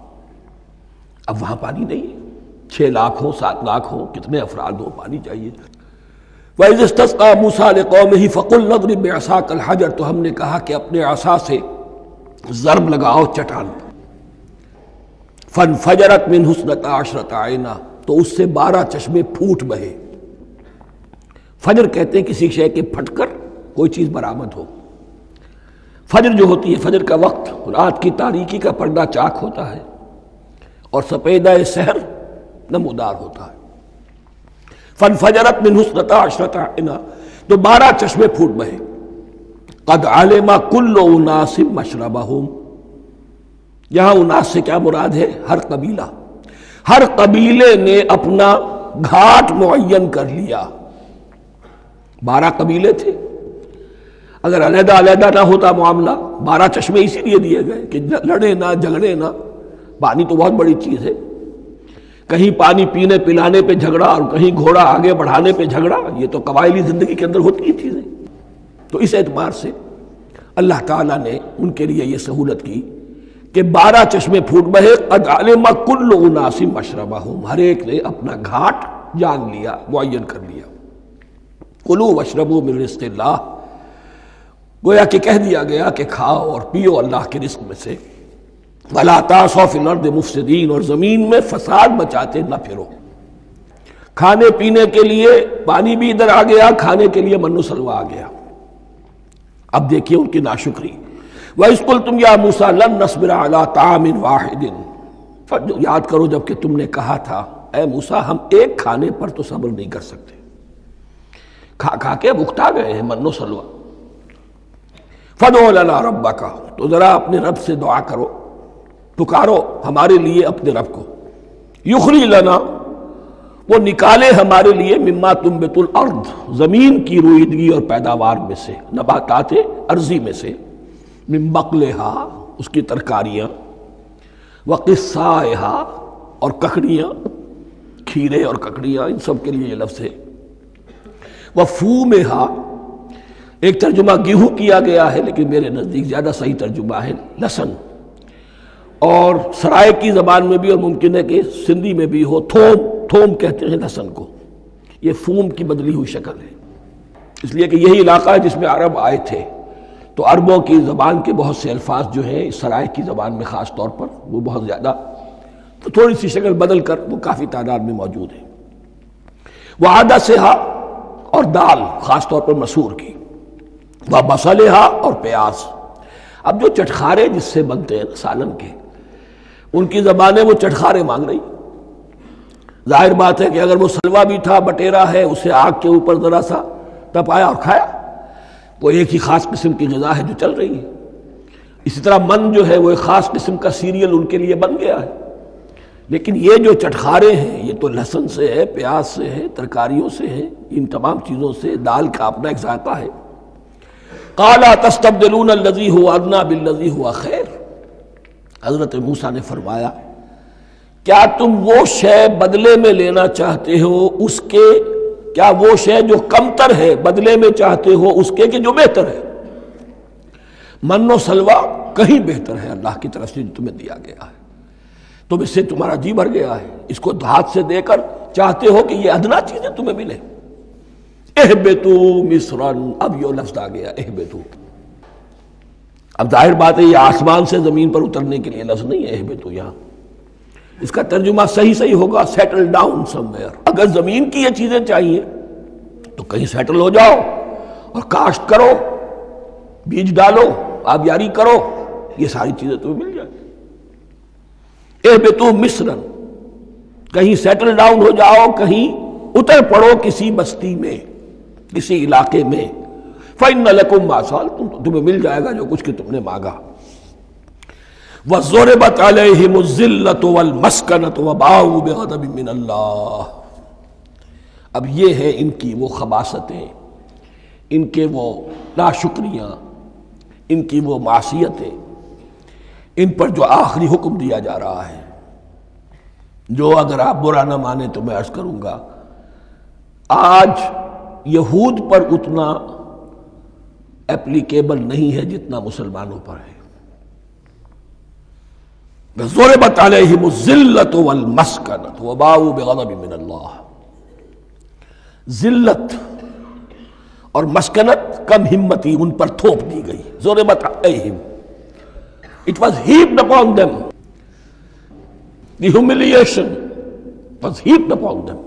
اب وہاں پانی نہیں ہے، چھ لاکھ ہو سات لاکھ ہو کتنے افراد ہو، پانی چاہیے۔ وَإِذِ اسْتَسْقَىٰ مُوسَىٰ لِقَوْمِهِ فَقُلْنَا اضْرِب بِّعَصَاكَ الْحَجَرَ، تو ہم نے کہا کہ اپنے عصا سے ضرب لگاؤ چٹان پر۔ فَانْفَجَرَتْ مِنْهُ اثْنَتَا عَشْرَةَ عَيْنًا، تو اس سے بارہ چشمے پھوٹ بہے۔ فجر کہتے ہیں کسی شے کے پھٹ کر کوئی چیز برآمد ہو۔ فجر جو ہوتی ہے، فجر کا وقت رات کی تاریکی کا پردہ چاک ہوتا ہے اور سپیدہ سحر نمودار ہوتا ہے۔ فَانْفَجَرَتْ مِنْهُ اثْنَتَا عَشْرَةَ عَيْنًا، تو بارہ چشمے پھوٹ بہے۔ قَدْ عَلِمَ كُلُّ أُنَاسٍ مَشْرَبَهُمْ، یہاں اناس سے کیا مراد ہے؟ ہر قبیلہ، ہر قبیلے نے اپنا گھاٹ معین کر لیا۔ بارہ قبیلے تھے، اگر علیحدہ علیحدہ نہ ہوتا معاملہ، بارہ چشمے اسی لیے دیے گئے کہ لڑے نہ جھگڑے نہ۔ پانی تو بہت بڑی چیز ہے، کہیں پانی پینے پلانے پہ جھگڑا اور کہیں گھوڑا آگے بڑھانے پہ جھگڑا، یہ تو قبائلی زندگی کے اندر ہوتی ہیں چیزیں۔ تو اس اعتبار سے اللہ تعالیٰ نے ان کے لیے یہ سہولت کی کہ بارہ چشمے پھوٹ بہے۔ قد علم کل اناس مشربہم، ہر ایک نے اپنا گھاٹ جان لیا، معین کر لیا۔ کلوا واشربوا من رزق اللہ، گویا کہ کہہ دیا گیا کہ کھاؤ اور پیو اللہ کے رزق میں سے۔ ولا تعثوا فی الارض مفسدین، اور زمین میں فساد مچاتے نہ پھرو۔ کھانے پینے کے لیے پانی بھی ادھر آ گیا، کھانے کے لیے من و سلوہ آ گیا۔ اب دیکھیے ان کی ناشکری۔ وَإِذْ قُلْتُمْ يَا مُوسَىٰ لَن نَّصْبِرَ عَلَىٰ طَعَامٍ وَاحِدٍ، یاد کرو جب کہ تم نے کہا تھا اے موسیٰ ہم ایک کھانے پر تو صبر نہیں کر سکتے، کھا کھا کے بکتا گئے ہیں من و سلوہ۔ فَادْعُ لَنَا رَبَّكَ، تو ذرا اپنے رب سے دعا کرو، پکارو ہمارے لیے اپنے رب کو۔ یخرج لنا، وہ نکالے ہمارے لیے مما تنبت الارض، زمین کی روئیدگی اور پیداوار میں سے، نباتات ارضی میں سے، من بقلہا، اس کی ترکاریاں، وقصائہا، اور ککڑیاں، کھیرے اور ککڑیاں، ان سب کے لیے یہ لفظ ہے۔ وفومہا، ایک ترجمہ گیہوں کیا گیا ہے لیکن میرے نزدیک زیادہ صحیح ترجمہ ہے لہسن، اور سرائے کی زبان میں بھی اور ممکن ہے کہ سندھی میں بھی ہو تھوم، تھوم کہتے ہیں لہسن کو، یہ فوم کی بدلی ہوئی شکل ہے، اس لیے کہ یہی علاقہ ہے جس میں عرب آئے تھے، تو عربوں کی زبان کے بہت سے الفاظ جو ہیں اس سرائے کی زبان میں خاص طور پر وہ بہت زیادہ، تو تھوڑی سی شکل بدل کر وہ کافی تعداد میں موجود ہے۔ وعدسہا، اور دال خاص طور پر مسور کی، وبصلہا، اور پیاز۔ اب جو چٹخارے جس سے بنتے ہیں سالن کے، ان کی زبانیں وہ چٹخارے مانگ رہی۔ ظاہر بات ہے کہ اگر وہ سلوا بھی تھا، بٹیرا ہے، اسے آگ کے اوپر ذرا سا تپایا اور کھایا، وہ ایک ہی خاص قسم کی غذا ہے جو چل رہی ہے۔ اسی طرح من جو ہے وہ ایک خاص قسم کا سیریل ان کے لیے بن گیا ہے، لیکن یہ جو چٹخارے ہیں یہ تو لہسن سے ہے، پیاز سے ہے، ترکاریوں سے ہے، ان تمام چیزوں سے، دال کا اپنا ایک ذائقہ ہے۔ قَالَ تَسْتَبْدِلُونَ الَّذِي هُوَ أَدْنَىٰ بِالَّذِي هُوَ خَيْرٌ، حضرت موسیٰ نے فرمایا کیا تم وہ شے بدلے میں لینا چاہتے ہو اس کے، کیا وہ شے جو کمتر ہے بدلے میں چاہتے ہو اس کے کہ جو بہتر ہے؟ من و سلوہ کہیں بہتر ہے اللہ کی طرف سے جو تمہیں دیا گیا ہے، تم اس سے تمہارا جی بھر گیا ہے، اس کو ہاتھ سے دے کر چاہتے ہو کہ یہ ادنا چیزیں تمہیں ملے۔ اہبتو مصرن، اب یہ لفظ آ گیا اہبتو۔ اب ظاہر بات ہے یہ آسمان سے زمین پر اترنے کے لیے لفظ نہیں ہے اہبتو، یہاں اس کا ترجمہ صحیح صحیح ہوگا سیٹل ڈاؤن سم ویئر۔ اگر زمین کی یہ چیزیں چاہیے تو کہیں سیٹل ہو جاؤ اور کاشت کرو، بیج ڈالو، آبیاری کرو، یہ ساری چیزیں تمہیں مل جائیں۔ اہبتو مصرن، کہیں سیٹل ڈاؤن ہو جاؤ، کہیں اتر پڑو کسی بستی میں، کسی علاقے میں۔ فَإِنَّ لَكُمْ مَا سَأَلْتُمْ، تمہیں مل جائے گا جو کچھ کہ تم نے مانگا۔ وَضُرِبَتْ عَلَيْهِمُ الذِّلَّةُ وَالْمَسْكَنَةُ وَبَاءُوا بِغَضَبٍ مِّنَ اللَّهِ، اب یہ ہے ان کی وہ خباثتیں، ان کے وہ ناشکریاں، ان کی وہ معصیتیں، ان پر جو آخری حکم دیا جا رہا ہے، جو اگر آپ برا نہ مانیں تو میں عرض کروں گا آج یہود پر اتنا اپلیکیبل نہیں ہے جتنا مسلمانوں پر ہے۔ ضربت علیہم الذلۃ والمسکنۃ وباؤوا بغضب من اللہ۔ ذلت اور مسکنت، کم ہمتی ان پر تھوپ دی گئی۔ ضربت علیہم، it was heaped upon them. The humiliation was heaped upon them.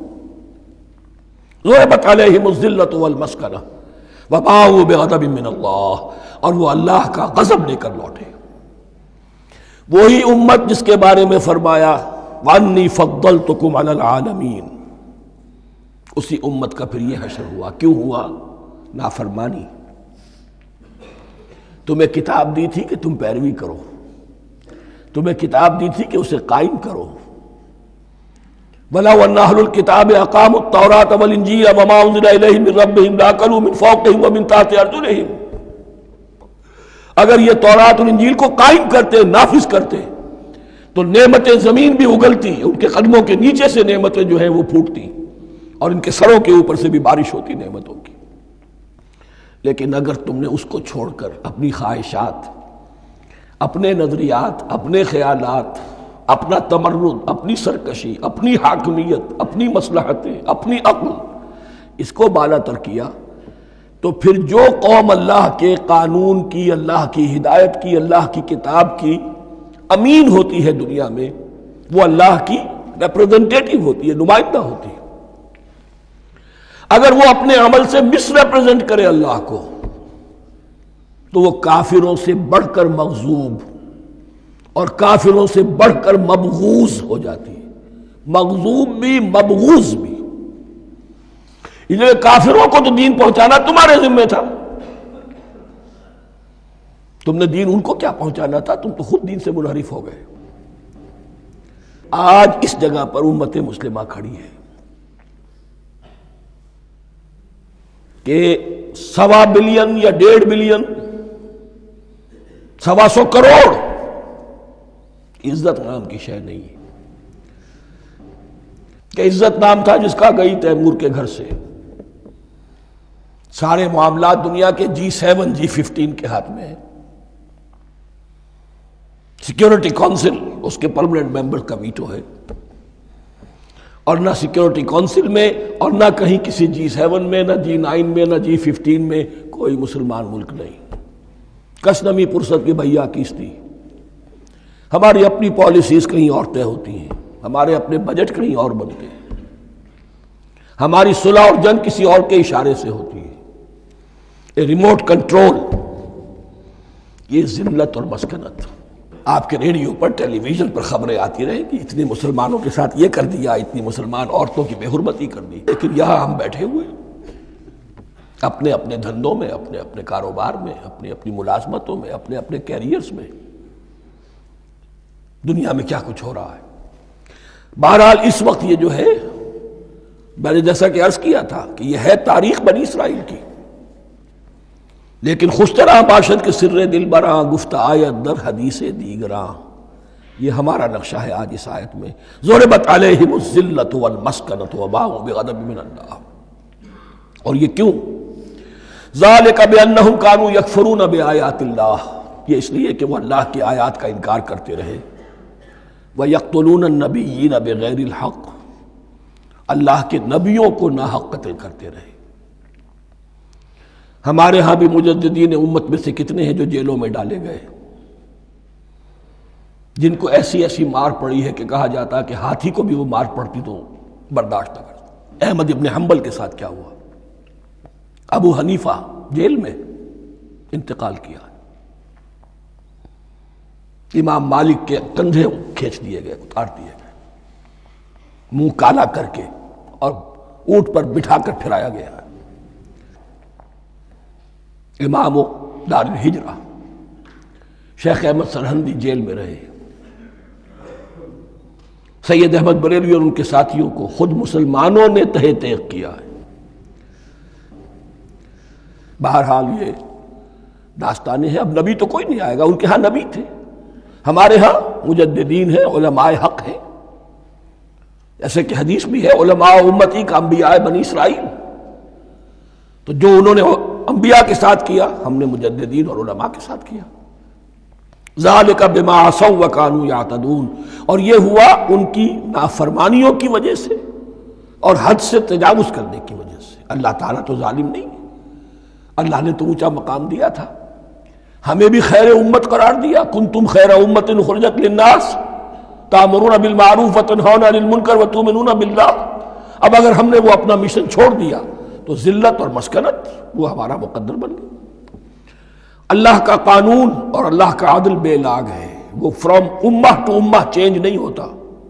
ضربت علیہم الذلۃ والمسکنۃ وباؤوا بغضب من اللہ، اور وہ اللہ کا غضب لے کر لوٹے۔ وہی امت جس کے بارے میں فرمایا وَأَنِّي فَضَّلْتُكُمْ عَلَى الْعَالَمِينَ، اسی امت کا پھر یہ حشر ہوا۔ کیوں ہوا؟ نافرمانی۔ تمہیں کتاب دی تھی کہ تم پیروی کرو، تمہیں کتاب دی تھی کہ اسے قائم کرو۔ وَلَوْ أَنَّ أَهْلَ الْكِتَابِ أَقَامُوا التَّوْرَاةَ وَالْإِنْجِيلَ وَمَا أُنزِلَ إِلَيْهِم مِّن رَّبِّهِمْ لَأَكَلُوا مِن فَوْقِهِمْ وَمِن تَحْتِ أَرْجُلِهِمْ۔ اگر یہ تورات اور انجیل کو قائم کرتے، نافذ کرتے، تو نعمتیں زمین بھی اگلتی، ان کے قدموں کے نیچے سے نعمتیں جو ہیں وہ پھوٹتی، اور ان کے سروں کے اوپر سے بھی بارش ہوتی نعمتوں کی۔ لیکن اگر تم نے اس کو چھوڑ کر اپنی خواہشات، اپنے نظریات، اپنے خیالات، اپنا تمرد، اپنی سرکشی، اپنی حاکمیت، اپنی مصلحتیں، اپنی عقل، اس کو بالا تر کیا، تو پھر جو قوم اللہ کے قانون کی، اللہ کی ہدایت کی، اللہ کی کتاب کی امین ہوتی ہے دنیا میں، وہ اللہ کی ریپریزنٹیٹیو ہوتی ہے، نمائندہ ہوتی ہے۔ اگر وہ اپنے عمل سے مس ریپریزنٹ کرے اللہ کو، تو وہ کافروں سے بڑھ کر مغضوب اور کافروں سے بڑھ کر مبغوض ہو جاتی ہے۔ مغضوب بھی، مبغوض بھی۔ اس لیے کافروں کو تو دین پہنچانا تمہارے ذمہ تھا، تم نے دین ان کو کیا پہنچانا تھا، تم تو خود دین سے منحرف ہو گئے۔ آج اس جگہ پر امت مسلمہ کھڑی ہے کہ سوا بلین یا ڈیڑھ بلین، سوا سو کروڑ عزت نام کی شے نہیں ہے کہ عزت نام تھا جس کا گئی تیمور کے گھر سے۔ سارے معاملات دنیا کے جی سیون جی ففٹین کے ہاتھ میں ہیں۔ سیکیورٹی کونسل اس کے پرماننٹ ممبر کا ویٹو ہے، اور نہ سیکیورٹی کونسل میں اور نہ کہیں کسی جی سیون میں، نہ جی نائن میں، نہ جی ففٹین میں کوئی مسلمان ملک نہیں۔ کس نمی پرست کی بھیا کیستی۔ ہماری اپنی پالیسیز کہیں اور طے ہوتی ہیں، ہمارے اپنے بجٹ کہیں اور بنتے ہیں، ہماری صلح اور جنگ کسی اور کے اشارے سے ہوتی ہے۔ ریموٹ کنٹرول، یہ ذلت اور مسکنت۔ آپ کے ریڈیو پر، ٹیلی ویژن پر خبریں آتی رہیں کہ اتنے مسلمانوں کے ساتھ یہ کر دیا، اتنی مسلمان عورتوں کی بے حرمتی کر دی، لیکن یہاں ہم بیٹھے ہوئے اپنے اپنے دھندوں میں، اپنے اپنے کاروبار میں، اپنی اپنی ملازمتوں میں، اپنے اپنے کیریئرز میں، دنیا میں کیا کچھ ہو رہا ہے۔ بہرحال اس وقت یہ جو ہے، میں نے جیسا کہ عرض کیا تھا کہ یہ ہے تاریخ بنی اسرائیل کی، لیکن خوشترا باشد کے سر دل براں، گفت آیت در حدیث دیگراں، یہ ہمارا نقشہ ہے آج اس آیت میں۔ ضربت علیہم الذلۃ والمسکنۃ وباؤوا بغضب من اللہ۔ اور یہ کیوں؟ ذالک بانہم کانوا یکفرون بآیات اللہ، یہ اس لیے کہ وہ اللہ کی آیات کا انکار کرتے رہے۔ وَيَقْتُلُونَ النَّبِيِّينَ بِغَيْرِ الْحَقِّ، اللہ کے نبیوں کو ناحق قتل کرتے رہے۔ ہمارے ہاں بھی مجددین امت میں سے کتنے ہیں جو جیلوں میں ڈالے گئے، جن کو ایسی ایسی مار پڑی ہے کہ کہا جاتا ہے کہ ہاتھی کو بھی وہ مار پڑتی تو برداشت نہ کرتا۔ احمد ابن حنبل کے ساتھ کیا ہوا؟ ابو حنیفہ جیل میں انتقال کیا، امام مالک کے کندھے کھینچ دیے گئے، اتار دیے گئے، منہ کالا کر کے اور اونٹ پر بٹھا کر پھرایا گیا۔ امام دار الہجرہ شیخ احمد سرہندی جیل میں رہے، سید احمد بریلوی اور ان کے ساتھیوں کو خود مسلمانوں نے تہہ تیغ کیا ہے۔ بہرحال یہ داستانیں ہیں، اب نبی تو کوئی نہیں آئے گا، ان کے ہاں نبی تھے، ہمارے ہاں مجددین ہیں، علماء حق ہیں، جیسے کہ حدیث بھی ہے علماء امتی کا انبیاء بنی اسرائیل، تو جو انہوں نے انبیاء کے ساتھ کیا ہم نے مجددین اور علماء کے ساتھ کیا۔ ذالک بما عصوا وکانوا یعتدون، اور یہ ہوا ان کی نافرمانیوں کی وجہ سے اور حد سے تجاوز کرنے کی وجہ سے۔ اللہ تعالیٰ تو ظالم نہیں ہے، اللہ نے تو اونچا مقام دیا تھا، ہمیں بھی خیر امت قرار دیا، کنتم خیر امت اخرجت للناس تأمرون بالمعروف وتنہون عن المنکر وتؤمنون باللہ۔ اب اگر ہم نے وہ اپنا مشن چھوڑ دیا تو ذلت اور مسکنت وہ ہمارا مقدر بن گئی۔ اللہ کا قانون اور اللہ کا عدل بے لاگ ہے، وہ فرام امہ ٹو امہ چینج نہیں ہوتا۔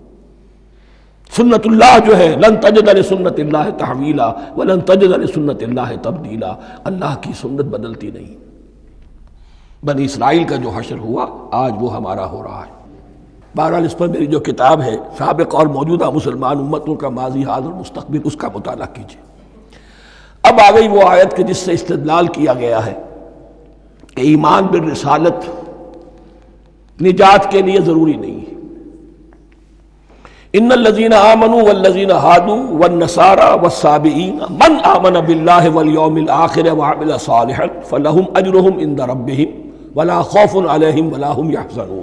سنت اللہ جو ہے لن تجد لسنت اللہ تحویلا ولن تجد لسنت اللہ تبدیلا، اللہ کی سنت بدلتی نہیں۔ بنی اسرائیل کا جو حشر ہوا آج وہ ہمارا ہو رہا ہے۔ بہرحال اس پر میری جو کتاب ہے سابق اور موجودہ مسلمان امتوں کا ماضی حال اور مستقبل، اس کا مطالعہ کیجیے۔ اب آ گئی وہ آیت کہ جس سے استدلال کیا گیا ہے کہ ایمان بالرسالت نجات کے لیے ضروری نہیں ہے۔ ان الذین آمنوا والذین ہادوا والنصارى والصابئین من آمن باللہ والیوم الآخر وعمل صالحا فلہم اجرہم عند ربہم ولا خوف علیہم ولا ہم یحزنون۔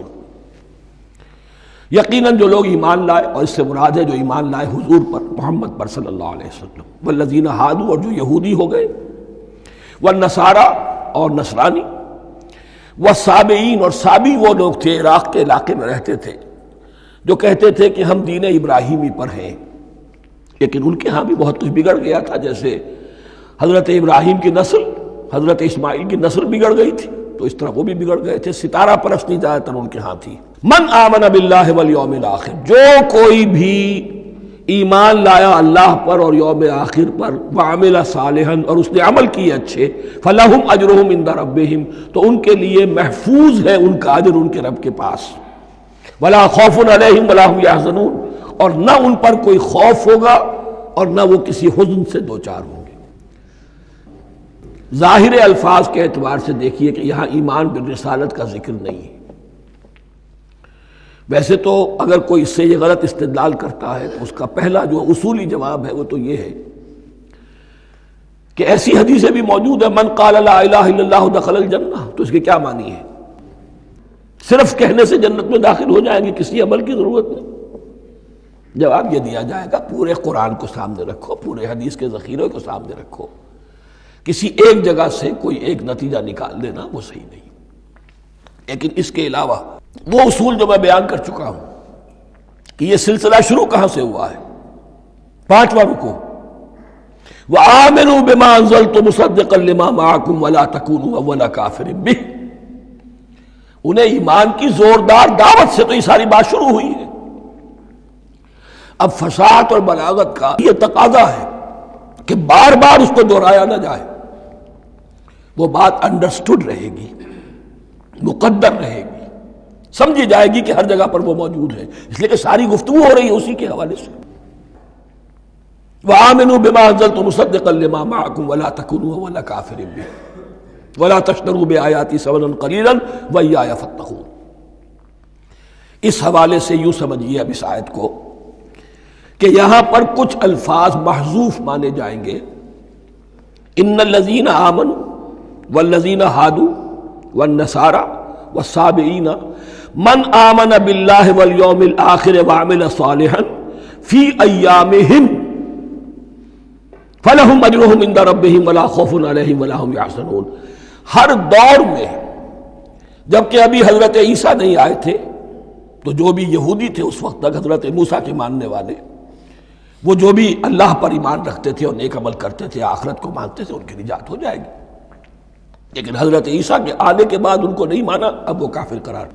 یقیناً جو لوگ ایمان لائے، اور اس سے مراد ہے جو ایمان لائے حضور پر، محمد پر صلی اللہ علیہ وسلم، والذین ہادوا، اور جو یہودی ہو گئے، والنصارى اور نصرانی، والصابئین، اور صابی وہ لوگ تھے عراق کے علاقے میں رہتے تھے جو کہتے تھے کہ ہم دین ابراہیمی پر ہیں، لیکن ان کے ہاں بھی بہت کچھ بگڑ گیا تھا، جیسے حضرت ابراہیم کی نسل حضرت اسماعیل کی نسل بگڑ گئی تھی تو اس طرح وہ بھی بگڑ گئے تھے۔ ستارہ پرستی زیادہ تر ان کے ہاں تھی۔ من آمن باللہ والیوم الآخر، جو کوئی بھی ایمان لایا اللہ پر اور یوم آخر پر، وعمل صالحا، اور اس نے عمل کیے اچھے، فلہم اجرہم عند ربہم، تو ان کے لیے محفوظ ہے ان کا اجر ان کے رب کے پاس، ولا خوف علیہم ولا ہم یحزنون، اور نہ ان پر کوئی خوف ہوگا اور نہ وہ کسی حزن سے دوچار ہوں گے۔ ظاہر الفاظ کے اعتبار سے دیکھیے کہ یہاں ایمان بالرسالت کا ذکر نہیں ہے۔ ویسے تو اگر کوئی اس سے یہ غلط استدلال کرتا ہے تو اس کا پہلا جو اصولی جواب ہے وہ تو یہ ہے کہ ایسی حدیثیں بھی موجود ہے من قال لا الہ الا اللہ دخل الجنہ، تو اس کے کیا معنی ہے؟ صرف کہنے سے جنت میں داخل ہو جائیں گے، کسی عمل کی ضرورت نہیں؟ جواب یہ دیا جائے گا پورے قرآن کو سامنے رکھو، پورے حدیث کے ذخیرے کو سامنے رکھو، کسی ایک جگہ سے کوئی ایک نتیجہ نکال دینا وہ صحیح نہیں۔ لیکن اس کے علاوہ وہ اصول جو میں بیان کر چکا ہوں کہ یہ سلسلہ شروع کہاں سے ہوا ہے، پانچواں رکوع، وَآمِنُوا بِمَا أَنزَلْتُ مُصَدِّقًا لِمَا مَعَكُمْ وَلَا تَكُونُوا أَوَّلَ كَافِرٍ بِهِ۔ انہیں ایمان کی زوردار دعوت سے تو یہ ساری بات شروع ہوئی ہے۔ اب فصاحت اور بلاغت کا یہ تقاضا ہے کہ بار بار اس کو دہرایا نہ جائے، وہ بات انڈرسٹوڈ رہے گی، مقدر رہے گی، سمجھی جائے گی کہ ہر جگہ پر وہ موجود ہے، اس لیے کہ ساری گفتگو ہو رہی ہے اسی کے حوالے سے۔ وَآمِنُوا بِمَا أَنزَلْتُ مُصَدِّقًا لِمَا مَعَكُمْ وَلَا تَكُونُوا أَوَّلَ كَافِرٍ بِهِ وَلَا تَشْتَرُوا بِآيَاتِي ثَمَنًا قَلِيلًا وَإِيَّايَ فَاتَّقُونِ۔ اس حوالے سے یوں سمجھیے اب اس آیت کو کہ یہاں پر کچھ الفاظ محذوف مانے جائیں گے۔ ان الذین آمنوا والذین ہادوا والنصارى والصابئین من آمن باللہ والیوم الآخر وعمل صالحا فی ایامہم فلہم اجرہم عند ربہم ولا خوف علیہم ولا ہم یحزنون۔ ہر دور میں جبکہ ابھی حضرت عیسیٰ نہیں آئے تھے تو جو بھی یہودی تھے اس وقت تک حضرت موسیٰ کے ماننے والے، وہ جو بھی اللہ پر ایمان رکھتے تھے اور نیک عمل کرتے تھے، آخرت کو مانتے تھے، ان کی نجات ہو جائے گی۔ لیکن حضرت عیسیٰ کے آنے کے بعد ان کو نہیں مانا، اب وہ کافر قرار۔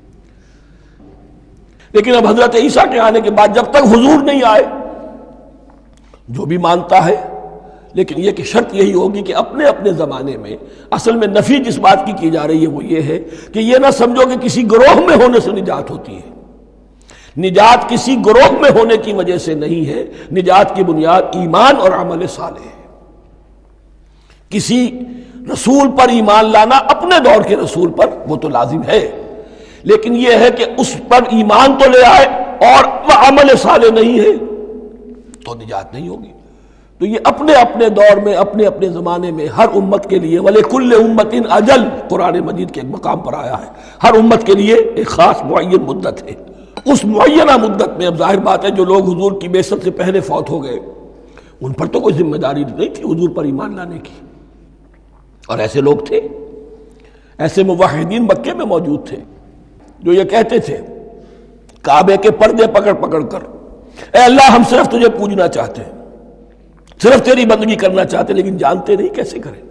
لیکن اب حضرت عیسیٰ کے آنے کے بعد جب تک حضور نہیں آئے جو بھی مانتا ہے، لیکن یہ کہ شرط یہی ہوگی کہ اپنے اپنے زمانے میں، اصل میں نفی جس بات کی کی جا رہی ہے وہ یہ ہے کہ یہ نہ سمجھو کہ کسی گروہ میں ہونے سے نجات ہوتی ہے، نجات کسی گروہ میں ہونے کی وجہ سے نہیں ہے، نجات کی بنیاد ایمان اور عمل صالح ہے۔ کسی رسول پر ایمان لانا اپنے دور کے رسول پر وہ تو لازم ہے، لیکن یہ ہے کہ اس پر ایمان تو لے آئے اور وہ عمل صالح نہیں ہے تو نجات نہیں ہوگی۔ تو یہ اپنے اپنے دور میں، اپنے اپنے زمانے میں ہر امت کے لیے وَلِكُلِّ أُمَّةٍ أَجَلٌ قرآن مجید کے ایک مقام پر آیا ہے، ہر امت کے لیے ایک خاص معین مدت ہے۔ اس معینہ مدت میں اب ظاہر بات ہے جو لوگ حضور کی بعثت سے پہلے فوت ہو گئے ان پر تو کوئی ذمہ داری نہیں تھی حضور پر ایمان لانے کی، اور ایسے لوگ تھے، ایسے موحدین مکے میں موجود تھے جو یہ کہتے تھے کعبے کے پردے پکڑ پکڑ کر، اے اللہ ہم صرف تجھے پوجنا چاہتے ہیں، صرف تیری بندگی کرنا چاہتے، لیکن جانتے نہیں کیسے کریں۔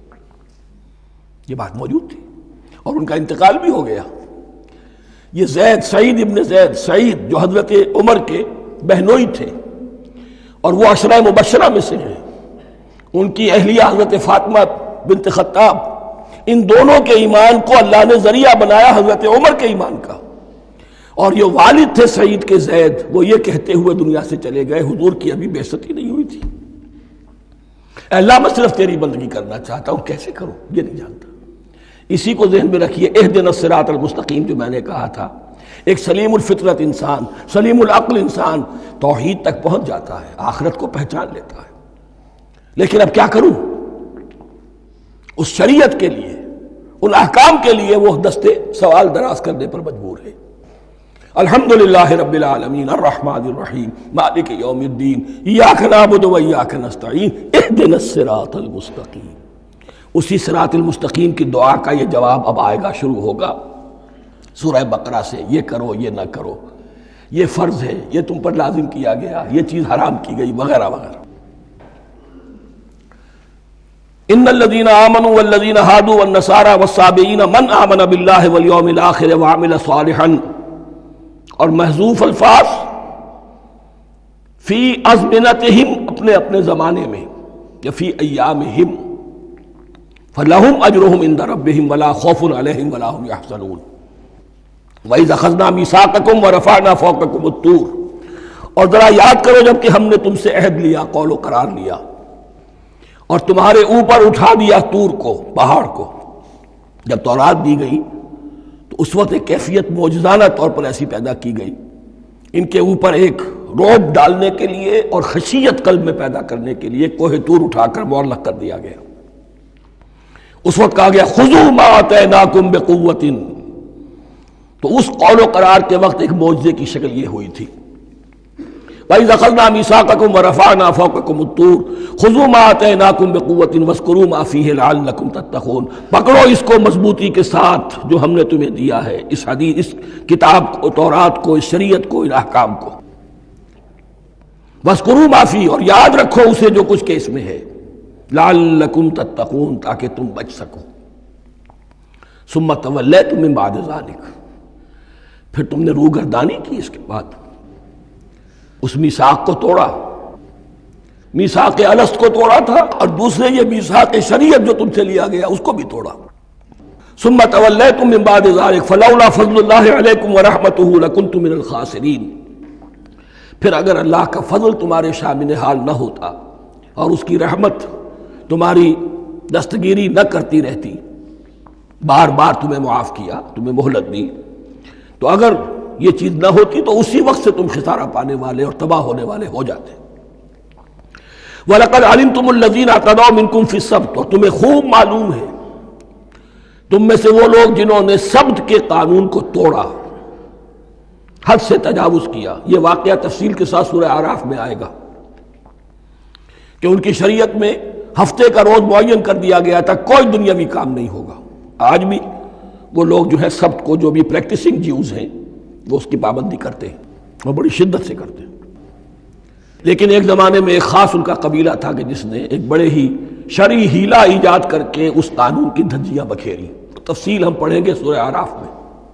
یہ بات موجود تھی اور ان کا انتقال بھی ہو گیا۔ یہ زید، سعید ابن زید، سعید جو حضرت عمر کے بہنوئی تھے اور وہ عشرہ مبشرہ میں سے ہیں، ان کی اہلیہ حضرت فاطمہ بنت خطاب، ان دونوں کے ایمان کو اللہ نے ذریعہ بنایا حضرت عمر کے ایمان کا، اور یہ والد تھے سعید کے زید، وہ یہ کہتے ہوئے دنیا سے چلے گئے حضور کی ابھی بعثت ہی نہیں ہوئی تھی، اے اللہ میں صرف تیری بندگی کرنا چاہتا ہوں، کیسے کروں یہ نہیں جانتا۔ اسی کو ذہن میں رکھیے، اہدنا الصراط المستقیم جو میں نے کہا تھا، ایک سلیم الفطرت انسان، سلیم العقل انسان توحید تک پہنچ جاتا ہے، آخرت کو پہچان لیتا ہے، لیکن اب کیا کروں؟ اس شریعت کے لیے، ان احکام کے لیے وہ دستے سوال دراز کرنے پر مجبور ہے۔ الحمدللہ رب العالمین الرحمن الرحیم مالک یوم الدین ایاک نعبد و ایاک نستعین اہدنا الصراط المستقیم۔ اسی صراط المستقیم کی دعا کا یہ جواب اب آئے گا، شروع ہوگا سورہ بقرہ سے، یہ کرو یہ نہ کرو، یہ فرض ہے، یہ تم پر لازم کیا گیا، یہ چیز حرام کی گئی، وغیرہ وغیرہ۔ ان الذين آمنوا والذين هادوا والنصارى والصابئين من آمن بالله واليوم الآخر وعمل صالحا، اور محذوف الفاظ فی ازمنتہم، اپنے اپنے زمانے میں، یا فی ایامہم، فلہم اجرہم عند ربہم ولا خوف علیہم ولا هم یحزنون۔ وَإِذْ أَخَذْنَا مِیثَاقَکُمْ وَرَفَعْنَا فَوْقَکُمُ الطُّورَ، اور ذرا یاد کرو جب کہ ہم نے تم سے عہد لیا، قول و قرار لیا، اور تمہارے اوپر اٹھا دیا طور کو، پہاڑ کو۔ جب تورات دی گئی تو اس وقت ایک کیفیت معجزانہ طور پر ایسی پیدا کی گئی، ان کے اوپر ایک رعب ڈالنے کے لیے اور خشیت قلب میں پیدا کرنے کے لیے کوہ طور اٹھا کر معلق کر دیا گیا۔ اس وقت کہا گیا خذوا ما آتیناکم بقوۃ، تو اس قول و قرار کے وقت ایک معجزے کی شکل یہ ہوئی تھی۔ وَإِذْ أَخَذْنَا مِیثَاقَکُمْ وَرَفَعْنَا فَوْقَکُمُ الطُّورَ خُذُوا مَا آتَیْنَاکُمْ بِقُوَّةٍ وَاذْکُرُوا مَا فِیہِ لَعَلَّکُمْ تَتَّقُونَ، پکڑو اس کو مضبوطی کے ساتھ جو ہم نے تمہیں دیا ہے، اس حدیث، اس کتاب کو، تورات کو، اس شریعت کو، ان احکام کو۔ وَاذْکُرُوا مَا فِیہِ، اور یاد رکھو اسے جو کچھ کہ اس میں ہے، لَعَلَّکُمْ تَتَّقُونَ، تاکہ تم بچ سکو۔ ثُمَّ تَوَلَّیْتُم مِّن بَعْدِ ذَلِکَ، پھر تم نے روگردانی کی اس کے بعد، اس میثاق کو توڑا، میثاق الست کو توڑا تھا، اور دوسرے یہ میثاق شریعت جو تم سے لیا گیا اس کو بھی توڑا۔ ثم تولیتم من بعد ذلک فلولا فضل اللہ علیکم ورحمتہ لکنتم من الخاسرین، پھر اگر اللہ کا فضل تمہارے شامل حال نہ ہوتا اور اس کی رحمت تمہاری دستگیری نہ کرتی رہتی، بار بار تمہیں معاف کیا، تمہیں مہلت دی، تو اگر یہ چیز نہ ہوتی تو اسی وقت سے تم خسارہ پانے والے اور تباہ ہونے والے ہو جاتے۔ وَلَقَدْ عَلِمْتُمُ الَّذِينَ اعْتَدَوْا مِنْكُمْ فِي السَّبْتِ، اور تمہیں خوب معلوم ہے تم میں سے وہ لوگ جنہوں نے سبت کے قانون کو توڑا، حد سے تجاوز کیا۔ یہ واقعہ تفصیل کے ساتھ سورہ اعراف میں آئے گا کہ ان کی شریعت میں ہفتے کا روز معین کر دیا گیا تھا، کوئی دنیاوی کام نہیں ہوگا۔ آج بھی وہ لوگ جو ہے سبت کو، جو بھی پریکٹسنگ جیوز ہیں، وہ اس کی پابندی کرتے ہیں اور بڑی شدت سے کرتے ہیں۔ لیکن ایک زمانے میں ایک خاص ان کا قبیلہ تھا کہ جس نے ایک بڑے ہی شرعی ہیلہ ایجاد کر کے اس قانون کی دھجیاں بکھیری، تفصیل ہم پڑھیں گے سورہ اعراف میں۔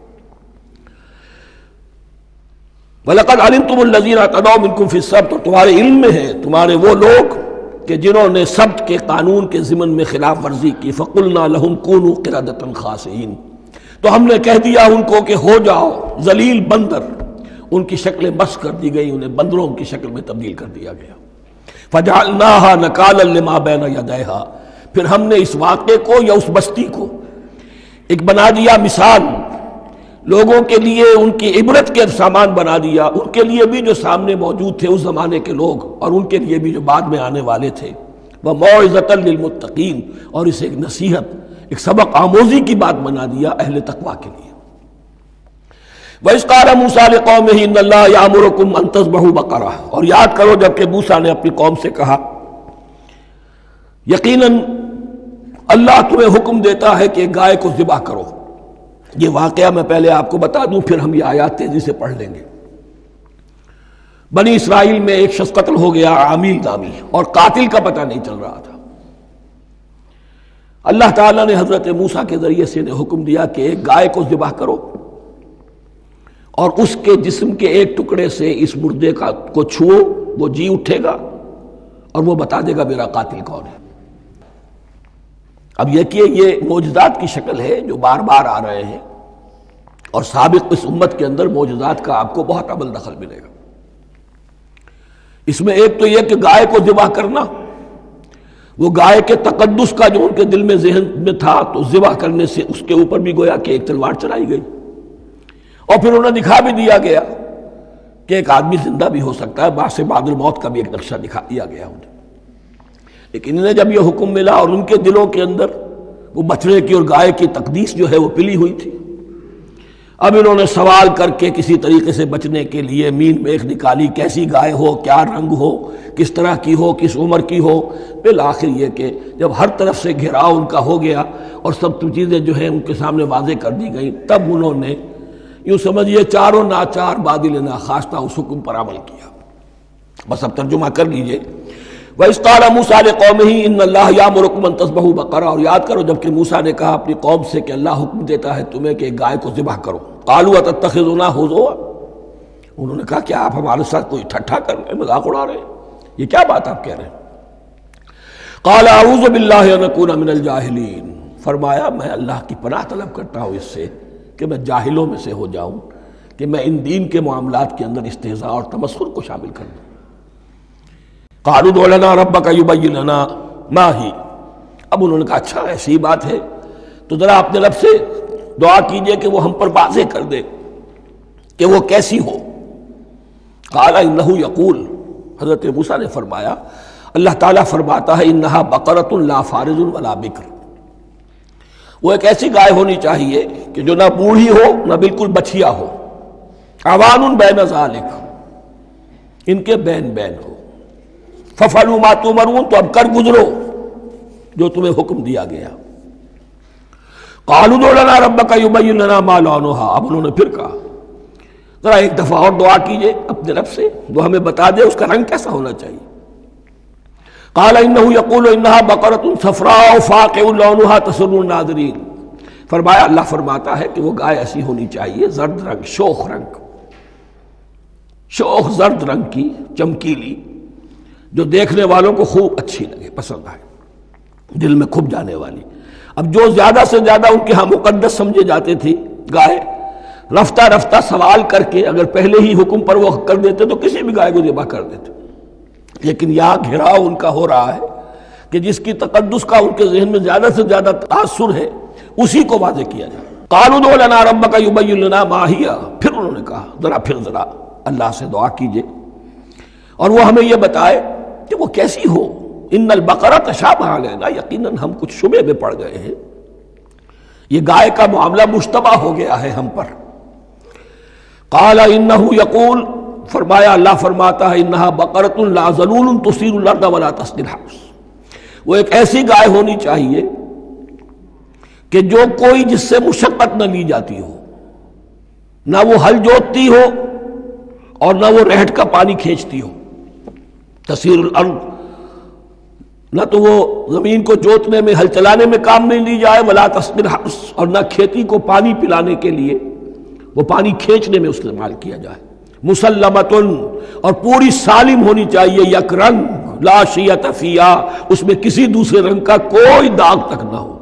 وَلَقَدْ عَلِمْتُمُ الَّذِينَ اعْتَدَوْا مِنْكُمْ فِي السَّبْتِ، اور تمہارے علم میں ہے تمہارے وہ لوگ کہ جنہوں نے سبت کے قانون کے ضمن میں خلاف ورزی کی، فَقُلْنَا لَهُمْ كُونُوا قِرَدَةً خَاسِئِينَ، تو ہم نے کہہ دیا ان کو کہ ہو جاؤ ذلیل بندر، ان کی شکلیں بس کر دی گئی، انہیں بندروں کی شکل میں تبدیل کر دیا گیا۔ فَجَعَلْنَاهَا نَكَالًا لِمَا بَيْنَ يَدَيْهَا، پھر ہم نے اس واقعے کو یا اس بستی کو ایک بنا دیا مثال، لوگوں کے لیے ان کی عبرت کے سامان بنا دیا، ان کے لیے بھی جو سامنے موجود تھے اس زمانے کے لوگ، اور ان کے لیے بھی جو بعد میں آنے والے تھے۔ وَمَوْعِظَةً لِّلْمُتَّقِينَ، اور اسے ایک نصیحت، ایک سبق آموزی کی بات بنا دیا اہل تقویٰ کے لیے۔ وَإِذْ قَالَ مُوسَىٰ لِقَوْمِهِ إِنَّ اللَّهَ يَأْمُرُكُمْ أَن تَذْبَحُوا بَقَرَةً، اور یاد کرو جب کہ موسیٰ نے اپنی قوم سے کہا یقیناً اللہ تمہیں حکم دیتا ہے کہ گائے کو ذبح کرو۔ یہ واقعہ میں پہلے آپ کو بتا دوں، پھر ہم یہ آیات تیزی سے پڑھ لیں گے۔ بنی اسرائیل میں ایک شخص قتل ہو گیا، عامیل نامی، اور قاتل کا پتہ نہیں چل رہا تھا۔ اللہ تعالیٰ نے حضرت موسیٰ کے ذریعے سے انہیں حکم دیا کہ ایک گائے کو ذبح کرو اور اس کے جسم کے ایک ٹکڑے سے اس مردے کا کو چھو، وہ جی اٹھے گا اور وہ بتا دے گا میرا قاتل کون ہے۔ اب یہ کہ یہ معجزات کی شکل ہے جو بار بار آ رہے ہیں، اور سابق اس امت کے اندر معجزات کا آپ کو بہت عمل دخل ملے گا۔ اس میں ایک تو یہ کہ گائے کو ذبح کرنا، وہ گائے کے تقدس کا جو ان کے دل میں ذہن میں تھا، تو ذبح کرنے سے اس کے اوپر بھی گویا کہ ایک تلوار چلائی گئی، اور پھر انہیں دکھا بھی دیا گیا کہ ایک آدمی زندہ بھی ہو سکتا ہے، بعد سے بعد الموت کا بھی ایک نقشہ دکھا دیا گیا انہیں۔ لیکن انہیں جب یہ حکم ملا اور ان کے دلوں کے اندر وہ بچڑے کی اور گائے کی تقدیس جو ہے وہ پلی ہوئی تھی، اب انہوں نے سوال کر کے کسی طریقے سے بچنے کے لیے مین میخ نکالی، کیسی گائے ہو، کیا رنگ ہو، کس طرح کی ہو، کس عمر کی ہو۔ بالآخر یہ کہ جب ہر طرف سے گھیراؤ ان کا ہو گیا اور سب چیزیں جو ہیں ان کے سامنے واضح کر دی گئیں، تب انہوں نے یوں سمجھیے چاروں ناچار بادل ناخواستہ اس حکم پر عمل کیا۔ بس اب ترجمہ کر لیجئے۔ وَإِذْ قَالَ مُوسَىٰ لِقَوْمِهِ إِنَّ اللَّهَ يَأْمُرُكُمْ أَن تَذْبَحُوا بَقَرَةً، اور یاد کرو جب کہ موسیٰ نے کہا اپنی قوم سے کہ اللہ حکم دیتا ہے تمہیں کہ گائے کو ذبح کرو۔ قَالُوا أَتَتَّخِذُنَا هُزُوًا، انہوں نے کہا کیا آپ ہمارے ساتھ کوئی ٹھٹھا کر رہے ہیں، مذاق اڑا رہے ہیں، یہ کیا بات آپ کہہ رہے ہیں؟ قَالَ أَعُوذُ بِاللَّهِ أَنْ أَكُونَ مِنَ الْجَاهِلِينَ، فرمایا میں اللہ کی پناہ طلب کرتا ہوں اس سے کہ میں جاہلوں میں سے ہو جاؤں، کہ میں ان دین کے معاملات کے اندر استہزاء اور تمسخر کو شامل کر دوں۔ قالوا ادع لنا ربك يبين لنا ما هي، اب انہوں نے کہا اچھا ایسی بات ہے تو ذرا اپنے رب سے دعا کیجئے کہ وہ ہم پر واضح کر دے کہ وہ کیسی ہو۔ قال انه يقول، حضرت موسیٰ نے فرمایا اللہ تعالیٰ فرماتا ہے انها بقرة لا فارض ولا بکر، وہ ایک ایسی گائے ہونی چاہیے کہ جو نہ بوڑھی ہو نہ بالکل بچھیا ہو، عوان بین ذالک، ان کے بین بین ہو۔ فَفَعَلُوا مَا تُؤْمَرُونَ، تو اب کر گزرو جو تمہیں حکم دیا گیا۔ قَالُوا ادْعُ لَنَا رَبَّكَ يُبَيِّن لَنَا مَا لَوْنُهَا، اب انہوں نے پھر کہا ذرا ایک دفعہ اور دعا کیجئے اپنے رب سے، وہ ہمیں بتا دے اس کا رنگ کیسا ہونا چاہیے۔ قَالَ إِنَّهُ يَقُولُ إِنَّهَا بَقَرَةٌ صَفْرَاءُ فَاقِعٌ لَوْنُهَا تَسُرُّ النَّاظِرِينَ، فرمایا اللہ فرماتا ہے کہ وہ گائے ایسی ہونی چاہیے زرد رنگ، شوخ رنگ، شوخ زرد رنگ کی، چمکیلی، جو دیکھنے والوں کو خوب اچھی لگے، پسند آئے، دل میں کھپ جانے والی۔ اب جو زیادہ سے زیادہ ان کے ہاں مقدس سمجھے جاتے تھی گائے، رفتہ رفتہ سوال کر کے اگر پہلے ہی حکم پر وہ کر دیتے تو کسی بھی گائے کو ذبح کر دیتے، لیکن یہاں گھیراؤ ان کا ہو رہا ہے کہ جس کی تقدس کا ان کے ذہن میں زیادہ سے زیادہ تاثر ہے اسی کو واضح کیا جائے۔ قالوا ادع لنا ربك يبين لنا ما هي، پھر انہوں نے کہا ذرا پھر ذرا اللہ سے دعا کیجئے اور وہ ہمیں یہ بتائے کہ وہ کیسی ہو۔ ان البقرہ تشابہ علینا، یقیناً ہم کچھ شبہ میں پڑ گئے ہیں، یہ گائے کا معاملہ مشتبہ ہو گیا ہے ہم پر۔ قال انہ یقول، فرمایا اللہ فرماتا ہے انہا بقرۃ لا ذلول تثیر الارض ولا تسقی الحرث، وہ ایک ایسی گائے ہونی چاہیے کہ جو کوئی جس سے مشقت نہ لی جاتی ہو، نہ وہ ہل جوتتی ہو اور نہ وہ رہٹ کا پانی کھینچتی ہو۔ تسیر الارض، نہ تو وہ زمین کو جوتنے میں، ہل چلانے میں کام نہیں لی جائے، ولا تسقی الحرث، اور نہ کھیتی کو پانی پلانے کے لیے وہ پانی کھینچنے میں استعمال کیا جائے۔ مسلمتن، اور پوری سالم ہونی چاہیے، یک رنگ، لا شیۃ فیہا، اس میں کسی دوسرے رنگ کا کوئی داغ تک نہ ہو۔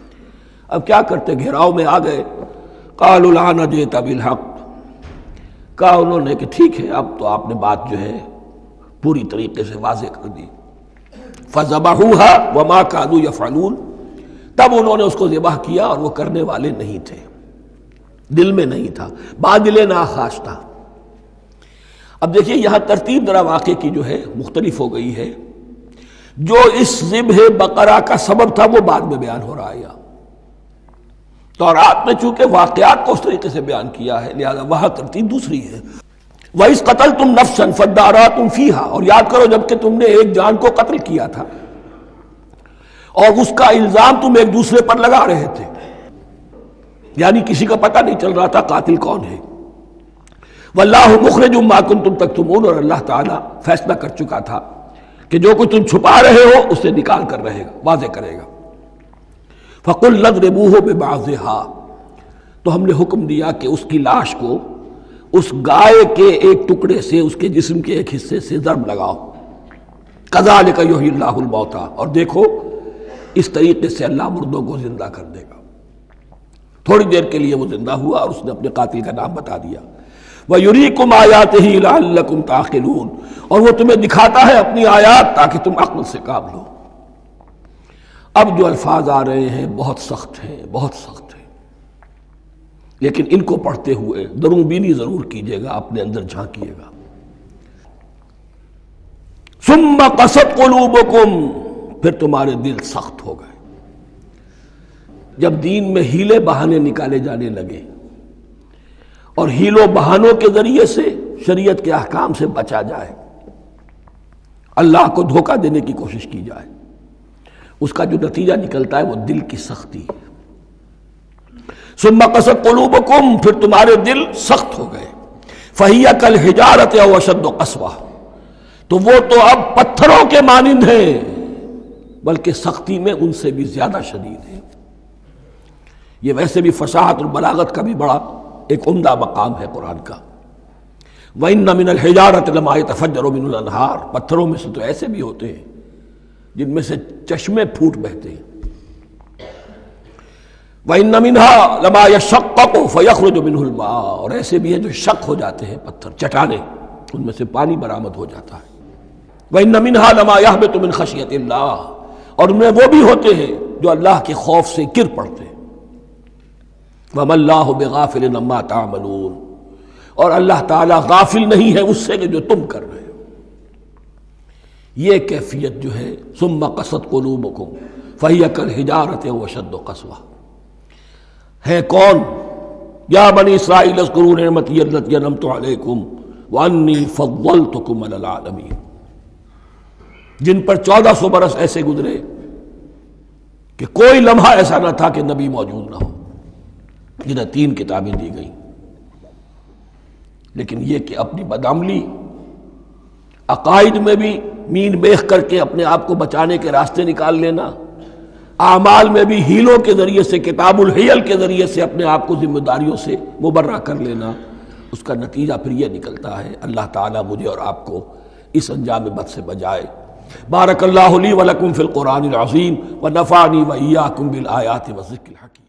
اب کیا کرتے، گھیراؤ میں آ گئے۔ قالوا الآن جئت بالحق، کہا انہوں نے کہ ٹھیک ہے اب تو آپ نے بات جو ہے پوری طریقے سے واضح کر دی. فَذَبَحُوهَا وَمَا كَادُوا يَفْعَلُونَ، تب انہوں نے اس کو ذبح کیا اور وہ کرنے والے نہیں تھے، دل میں نہیں تھا، بادل ناخواش تھا. اب دیکھیے یہاں ترتیب ذرا واقعے کی جو ہے مختلف ہو گئی ہے. جو اس ذبح بقرہ کا سبب تھا وہ بعد میں بیان ہو رہا ہے. تورات میں چونکہ واقعات کو اس طریقے سے بیان کیا ہے لہذا وہاں ترتیب دوسری ہے. وَإِذْ قَتَلْتُمْ نَفْسًا فَادَّارَأْتُمْ فِيهَا، اور یاد کرو جب کہ تم نے ایک جان کو قتل کیا تھا اور اس کا الزام تم ایک دوسرے پر لگا رہے تھے، یعنی کسی کا پتہ نہیں چل رہا تھا قاتل کون ہے. وَاللَّهُ مُخْرِجٌ مَا كُنْتُمْ تَكْتُمُونَ، اور اللہ تعالیٰ فیصلہ کر چکا تھا کہ جو کچھ تم چھپا رہے ہو اسے نکال کر رہے گا، واضح کرے گا. فَقُلْ اضْرِبُوهُ بِبَعْضِهَا، تو ہم نے حکم دیا کہ اس کی لاش کو اس گائے کے ایک ٹکڑے سے، اس کے جسم کے ایک حصے سے ضرب لگاؤ. کذالک یحیی اللہ الموتیٰ، اور دیکھو اس طریقے سے اللہ مردوں کو زندہ کر دے گا. تھوڑی دیر کے لیے وہ زندہ ہوا اور اس نے اپنے قاتل کا نام بتا دیا. وَیُرِیکُمْ آیاتہ لَعَلَّکُمْ تَعْقِلُونَ، اور وہ تمہیں دکھاتا ہے اپنی آیات تاکہ تم عقل سے کام لو. اب جو الفاظ آ رہے ہیں بہت سخت ہیں، بہت سخت ہیں، لیکن ان کو پڑھتے ہوئے درون بینی ضرور کیجیے گا، اپنے اندر جھانکیے گا. ثم قست قلوبکم، پھر تمہارے دل سخت ہو گئے. جب دین میں ہیلے بہانے نکالے جانے لگے اور ہیلوں بہانوں کے ذریعے سے شریعت کے احکام سے بچا جائے، اللہ کو دھوکہ دینے کی کوشش کی جائے، اس کا جو نتیجہ نکلتا ہے وہ دل کی سختی. ثم قست قلوبکم، پھر تمہارے دل سخت ہو گئے. فہی کالحجارۃ او اشد قسوہ، تو وہ تو اب پتھروں کے مانند ہیں بلکہ سختی میں ان سے بھی زیادہ شدید ہے. یہ ویسے بھی فصاحت اور بلاغت کا بھی بڑا ایک عمدہ مقام ہے قرآن کا. وَإِنَّ مِنَ الْحِجَارَةِ لَمَا يَتَفَجَّرُ مِنْهُ الْأَنْهَارُ، پتھروں میں سے تو ایسے بھی ہوتے ہیں جن میں سے چشمے پھوٹ بہتے ہیں. وَإِنَّ مِنْهَا لَمَا يَشَّقَّقُ فَيَخْرُجُ مِنْهُ الْمَاءُ، اور ایسے بھی ہیں جو شق ہو جاتے ہیں، پتھر چٹانیں، ان میں سے پانی برآمد ہو جاتا ہے. وَإِنَّ مِنْهَا لَمَا يَهْبِطُ مِنْ خَشْيَةِ اللَّهِ، اور ان میں وہ بھی ہوتے ہیں جو اللہ کے خوف سے گر پڑتے ہیں. وَمَا اللَّهُ بِغَافِلٍ عَمَّا تَعْمَلُونَ، اور اللہ تعالیٰ غافل نہیں ہے اس سے کہ جو تم کر رہے ہو. یہ کیفیت جو ہے ثُمَّ قَسَتْ قُلُوبُكُمْ فَهِيَ كَالْحِجَارَةِ أَوْ أَشَدُّ قَسْوَةً، ہے کون؟ یا بنی اسرائیل اذکروا نعمتی التی انعمت علیکم وانی فضلتکم علی العالمین، جن پر چودہ سو برس ایسے گزرے کہ کوئی لمحہ ایسا نہ تھا کہ نبی موجود نہ ہو، جنہیں تین کتابیں دی گئیں. لیکن یہ کہ اپنی بدعملی، عقائد میں بھی مین بیخ کر کے اپنے آپ کو بچانے کے راستے نکال لینا، اعمال میں بھی ہیلوں کے ذریعے سے، کتاب الحیل کے ذریعے سے اپنے آپ کو ذمہ داریوں سے مبرہ کر لینا، اس کا نتیجہ پھر یہ نکلتا ہے. اللہ تعالیٰ مجھے اور آپ کو اس انجام بد سے بچائے. بارک اللہ لی ولکم فی القرآن العظیم ونفعنی وإیاکم بالآیات والذکر الحکیم.